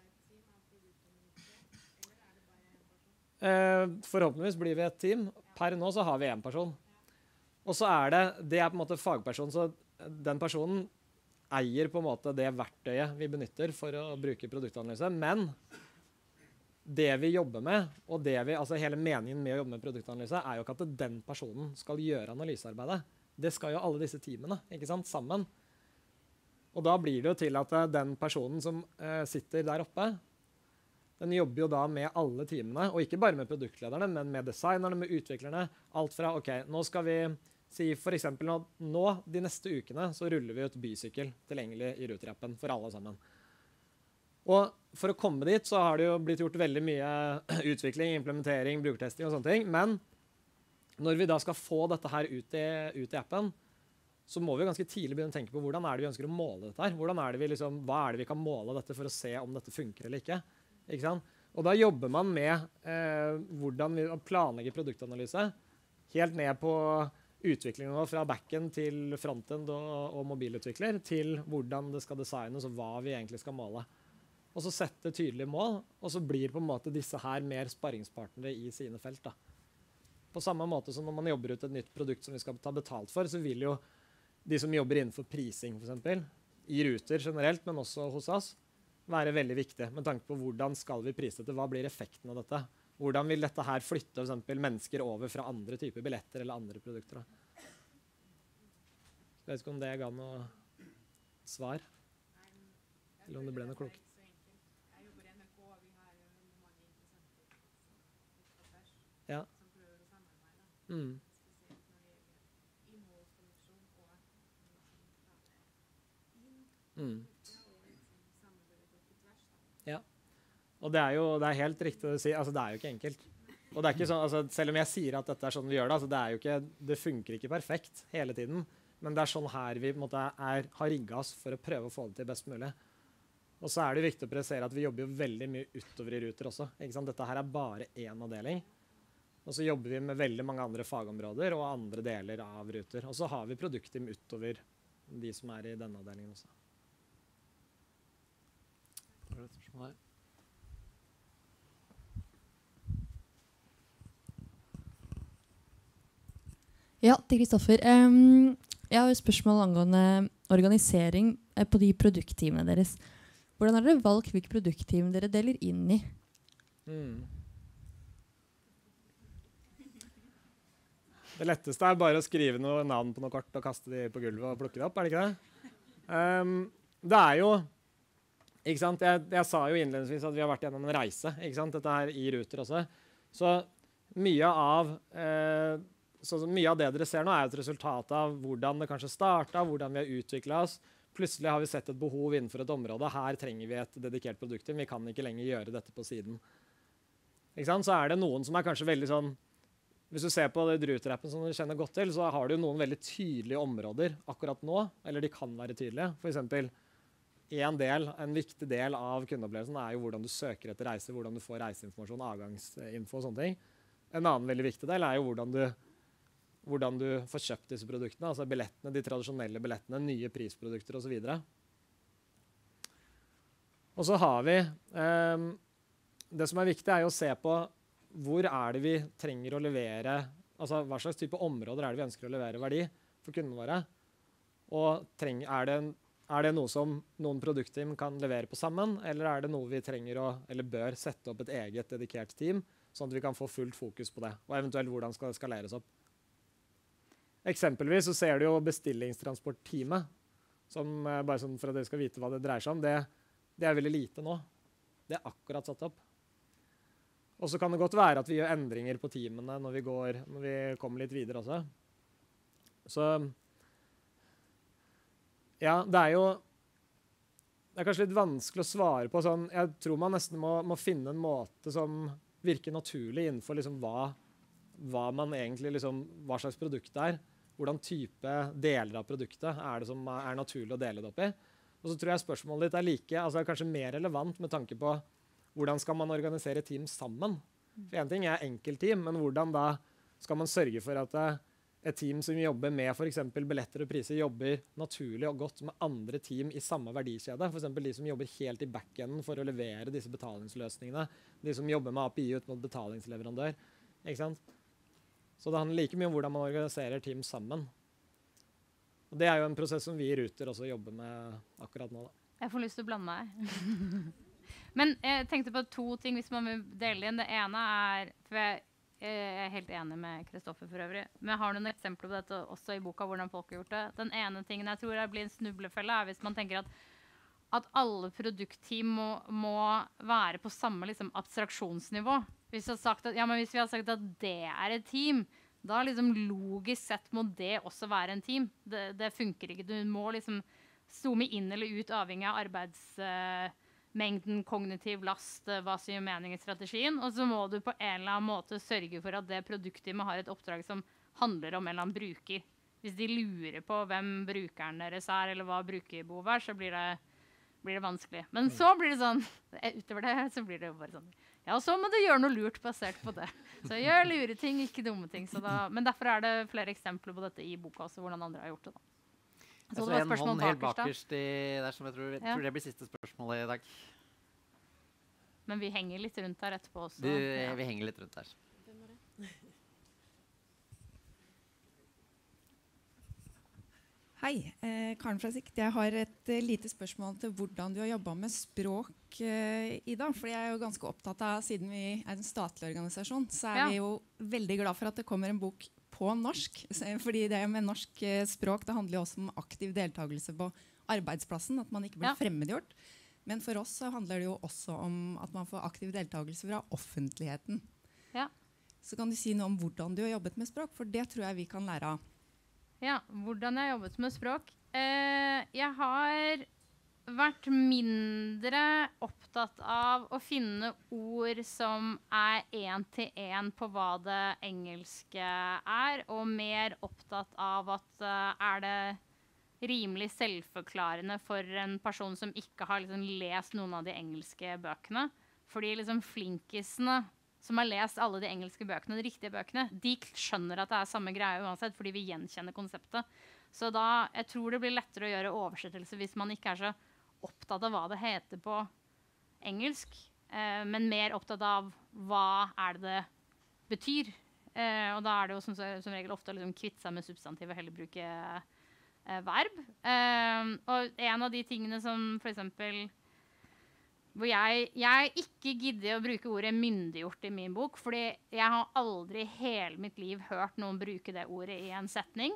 Eh, forhåpentligvis blir vi et team. Per nå så har vi en person. Og så er det, det er på en måte fagperson, så den personen eier på en måte det verktøyet vi benytter for å bruke produktanalyse, men det vi jobber med, og det vi, altså hele meningen med å jobbe med produktanalyse, er jo ikke at den personen skal gjøre analysearbeidet. Det skal jo alle disse teamene, ikke sant, sammen. Og da blir det jo til at den personen som eh, sitter der oppe, den jobber jo da med alle teamene, og ikke bare med produktlederne, men med designerne, med utviklerne, alt fra, ok, nå skal vi si for eksempel nå, nå de neste ukene, så ruller vi ut bysykkel tilgjengelig i Ruter-appen for alle sammen. Og for å komme dit så har det jo blitt gjort veldig mye utvikling, implementering, brukertesting og sånne ting. Men når vi da skal få dette her ut i, ut i appen, så må vi ganske tidlig begynne å tenke på hvordan er det vi ønsker å måle dette her. Hvordan er det vi liksom, hva er det vi kan måle dette for å se om dette funker eller ikke? Ikke sant? Og da jobber man med eh, hvordan vi planlegger produktanalyse, helt ned på utviklingen fra backend til frontend og, og mobilutvikler, til hvordan det skal designes og hva vi egentlig skal måle. Og så sette tydelige mål, og så blir på en måte disse her mer sparringspartnere i sine felt. Da. På samme måte som når man jobber ut et nytt produkt som vi skal ta betalt for, så vil jo de som jobber innenfor prising, for eksempel, i Ruter generelt, men også hos oss, være veldig viktige med tanke på hvordan skal vi prise dette, hva blir effekten av dette? Hvordan vil dette her flytte for eksempel, mennesker over fra andre typer billetter eller andre produkter? Da? Jeg vet ikke om det ga noe svar, eller om det ble noe klokt. Ja. Mm. Mm. Ja. Og det er jo det er helt riktig å si, altså det er jo ikke enkelt. Og det er ikke sånn, altså selv om jeg sier at dette er sånn vi gjør det, altså det er jo ikke, det funker ikke perfekt hele tiden, men det er sånn her vi på en måte er, har rigget oss for å prøve å få det til best mulig. Og så er det viktig å presisere at vi jobber jo veldig mye utover i Ruter også. Ikke sant? Dette her er bare en avdeling. Og så jobber vi med veldig mange andre fagområder og andre deler av Ruter. Og så har vi produktteam utover de som er i denne avdelingen også. Var det et spørsmål her? Ja, til Kristoffer. Um, jeg har et spørsmål angående organisering eh, på de produktteamene deres. Hvordan har dere valgt hvilke produktteam dere deler inn i? Mm. Det letteste er bare å skrive noe navn på noe kort og kaste de på gulvet og plukke det opp, er det ikke det? Um, det er jo, ikke sant, jeg, jeg sa jo innledningsvis at vi har vært gjennom en reise, ikke sant, dette her i Ruter også. Så mye av, eh, så mye av det dere ser nå er et resultat av hvordan det kanskje startet, hvordan vi har utviklet oss. Plutselig har vi sett et behov innenfor et område. Her trenger vi et dedikert produkt. Vi kan ikke lenger gjøre dette på siden. Ikke sant? Så er det noen som er kanskje veldig sånn, hvis du ser på det Ruter-appen som du kjenner godt til, så har du noen veldig tydelige områder akkurat nå, eller de kan være tydelige. For eksempel, en, del, en viktig del av kundeopplevelsen er jo hvordan du søker etter reise, hvordan du får reiseinformasjon, avgangsinfo og sånne ting. En annen veldig viktig del er jo hvordan du, hvordan du får kjøpt disse produktene, altså billettene, de tradisjonelle billettene, nye prisprodukter og så videre. Og så har vi, um, det som er viktig er jo å se på hvor er det vi trenger å levere, altså hva slags type områder er det vi ønsker å levere verdi for kundene våre, og treng, er, det, er det noe som noen produktteam kan levere på sammen, eller er det noe vi trenger å, eller bør sette opp et eget dedikert team, sånn at vi kan få fullt fokus på det, og eventuelt hvordan skal det skaleres opp. Eksempelvis så ser du jo bestillingstransportteamet, som bare sånn for at dere skal vite hva det dreier seg om, det, det er veldig lite nå. Det er akkurat satt opp. Og så kan det godt være at vi gjør endringer på teamene når vi, går, når vi kommer litt videre også. Så ja, det er jo det er kanskje litt vanskelig å svare på. Sånn, jeg tror man nesten må, må finne en måte som virker naturlig innenfor liksom hva, hva man egentlig, liksom, hva slags produkt det er. Hvordan type deler av produktet er det som er naturlig å dele det opp i. Og så tror jeg spørsmålet ditt er like, altså kanskje mer relevant med tanke på hvordan skal man organisere team sammen? For en ting er enkeltteam, men hvordan da skal man sørge for at et team som jobber med for eksempel billetter og priser jobber naturlig og godt med andre team i samme verdikjede? For eksempel de som jobber helt i backenden for å levere disse betalingsløsningene. De som jobber med A P I ut mot betalingsleverandør. Ikke sant? Så det handler like mye om hvordan man organiserer team sammen. Og det er jo en prosess som vi i Ruter også jobber med akkurat nå. Da. Jeg får lyst til å blande meg. Men jeg tenkte på to ting hvis man vil dele inn. Det ene er, for jeg, jeg er helt enig med Kristoffer for øvrig, men jeg har noen eksempler på dette også i boka, hvordan folk har gjort det. Den ene tingen jeg tror er blir en snublefelle er hvis man tenker at, at alle produktteam må, må være på samme liksom, abstraksjonsnivå. Hvis vi, har sagt at, ja, men hvis vi har sagt at det er et team, da liksom logisk sett må det også være en team. Det, det funker ikke. Du må liksom zoome inn eller ut avhengig av arbeids... Uh, mengden kognitiv last, hva som gir mening i strategien, og så må du på en eller annen måte sørge for at det produktteamet har et oppdrag som handler om en eller annen bruker. Hvis de lurer på hvem brukeren deres er, eller hva brukerbehovet er, så blir det, blir det vanskelig. Men så blir det sånn, utover det, så blir det jo bare sånn, ja, så må du gjøre noe lurt basert på det. Så gjør lure ting, ikke dumme ting. Så da, men derfor er det flere eksempler på dette i boka også, hvordan andre har gjort det da. Så det var en hånd helt bakerst i der som jeg tror, jeg ja. tror det blir siste spørsmålet i dag. Men vi henger litt rundt der etterpå også. Du, ja. Vi henger litt rundt der. Hei, eh, Karen fra Sikt. Jeg har et eh, lite spørsmål til hvordan du har jobbet med språk eh, i dag. For jeg er jo ganske opptatt av, siden vi er en statlig organisasjon, så er ja. vi jo veldig glad for at det kommer en bok på norsk, fordi det med norsk språk det handler jo også om aktiv deltakelse på arbeidsplassen, at man ikke blir ja. fremmedgjort. Men for oss så handler det jo også om at man får aktiv deltakelse fra offentligheten. Ja. Så kan du si noe om hvordan du har jobbet med språk, for det tror jeg vi kan lære av. Ja, hvordan jeg har jobbet med språk. Eh, jeg har vært mindre opptatt av å finne ord som er en til en på hva det engelske er, og mer opptatt av at uh, er det rimelig selvforklarende for en person som ikke har liksom, lest noen av de engelske bøkene. Fordi liksom, flinkisene som har lest alle de engelske bøkene, de riktige bøkene, de skjønner at det er samme greie uansett, fordi vi gjenkjenner konseptet. Så da, jeg tror det blir lettere å gjøre oversettelse hvis man ikke er så opptatt av hva det heter på engelsk, eh, men mer opptatt av hva er det det betyr. Eh, og da er det jo som, som regel ofte å liksom kvitte seg med substantiv og heller bruke eh, verb. Eh, og en av de tingene som for eksempel hvor jeg, jeg ikke gidder å bruke ordet myndiggjort i min bok, fordi jeg har aldri hele mitt liv hørt noen bruke det ordet i en setning.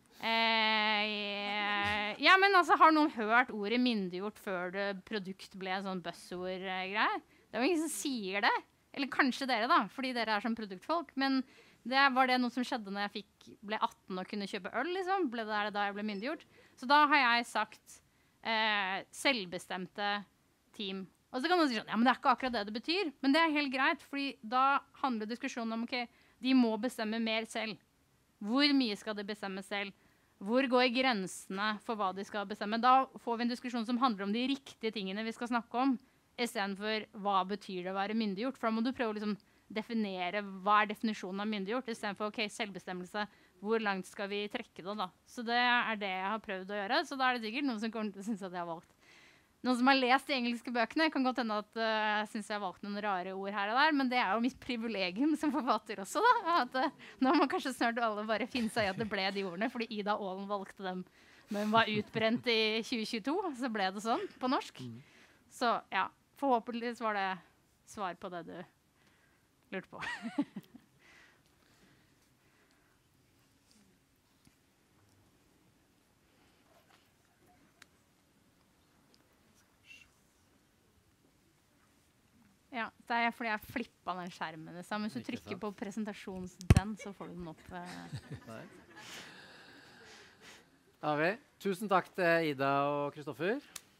Eh, ja, men altså, har noen hørt ordet myndiggjort før det produkt ble en sånn buzzord-greie? Det er jo ingen som sier det. Eller kanskje dere da, fordi dere er som produktfolk. Men det var det noe som skjedde når jeg fikk, ble atten og kunne kjøpe øl, liksom. Ble det da jeg ble myndiggjort? Så da har jeg sagt eh, selvbestemte team. Og så kan man si sånn, ja, men det er ikke akkurat det det betyr. Men det er helt greit, fordi da handler diskusjonen om, ok, de må bestemme mer selv. Hvor mye skal de bestemme selv? Hvor går grensene for hva de skal bestemme? Da får vi en diskusjon som handler om de riktige tingene vi skal snakke om, i stedet for hva betyr det å være myndiggjort. For da må du prøve å liksom definere hva er definisjonen av myndiggjort, i stedet for ok, selvbestemmelse, hvor langt skal vi trekke det da? Så det er det jeg har prøvd å gjøre, så da er det sikkert noen som kommer til å synes at jeg har valgt. Noen som har lest de engelske bøkene kan godt hende at uh, jeg synes jeg har valgt noen rare ord her og der, men det er jo mitt privilegium som forfatter også da. At, uh, nå må kanskje snart alle bare finne seg i at det ble de ordene, fordi Ida Aalen valgte dem, men hun var utbrent i tjue tjueto, så ble det sånn på norsk. Mm. Så ja, forhåpentligvis var det svar på det du lurte på. Ja, det er fordi jeg flippet den skjermen. Så hvis du trykker på presentasjons-den, så får du den opp. Eh. Ari, tusen takk til Ida og Kristoffer.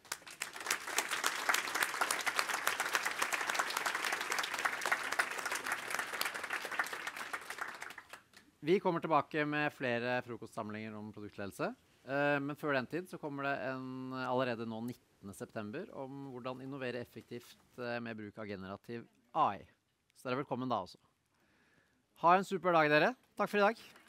Vi kommer tilbake med flere frokostsamlinger om produktledelse. Uh, men før den tid så kommer det en allerede nå nittende september om hvordan innovere effektivt uh, med bruk av generativ A I. Så dere er velkommen da også. Ha en super dag dere. Takk for i dag.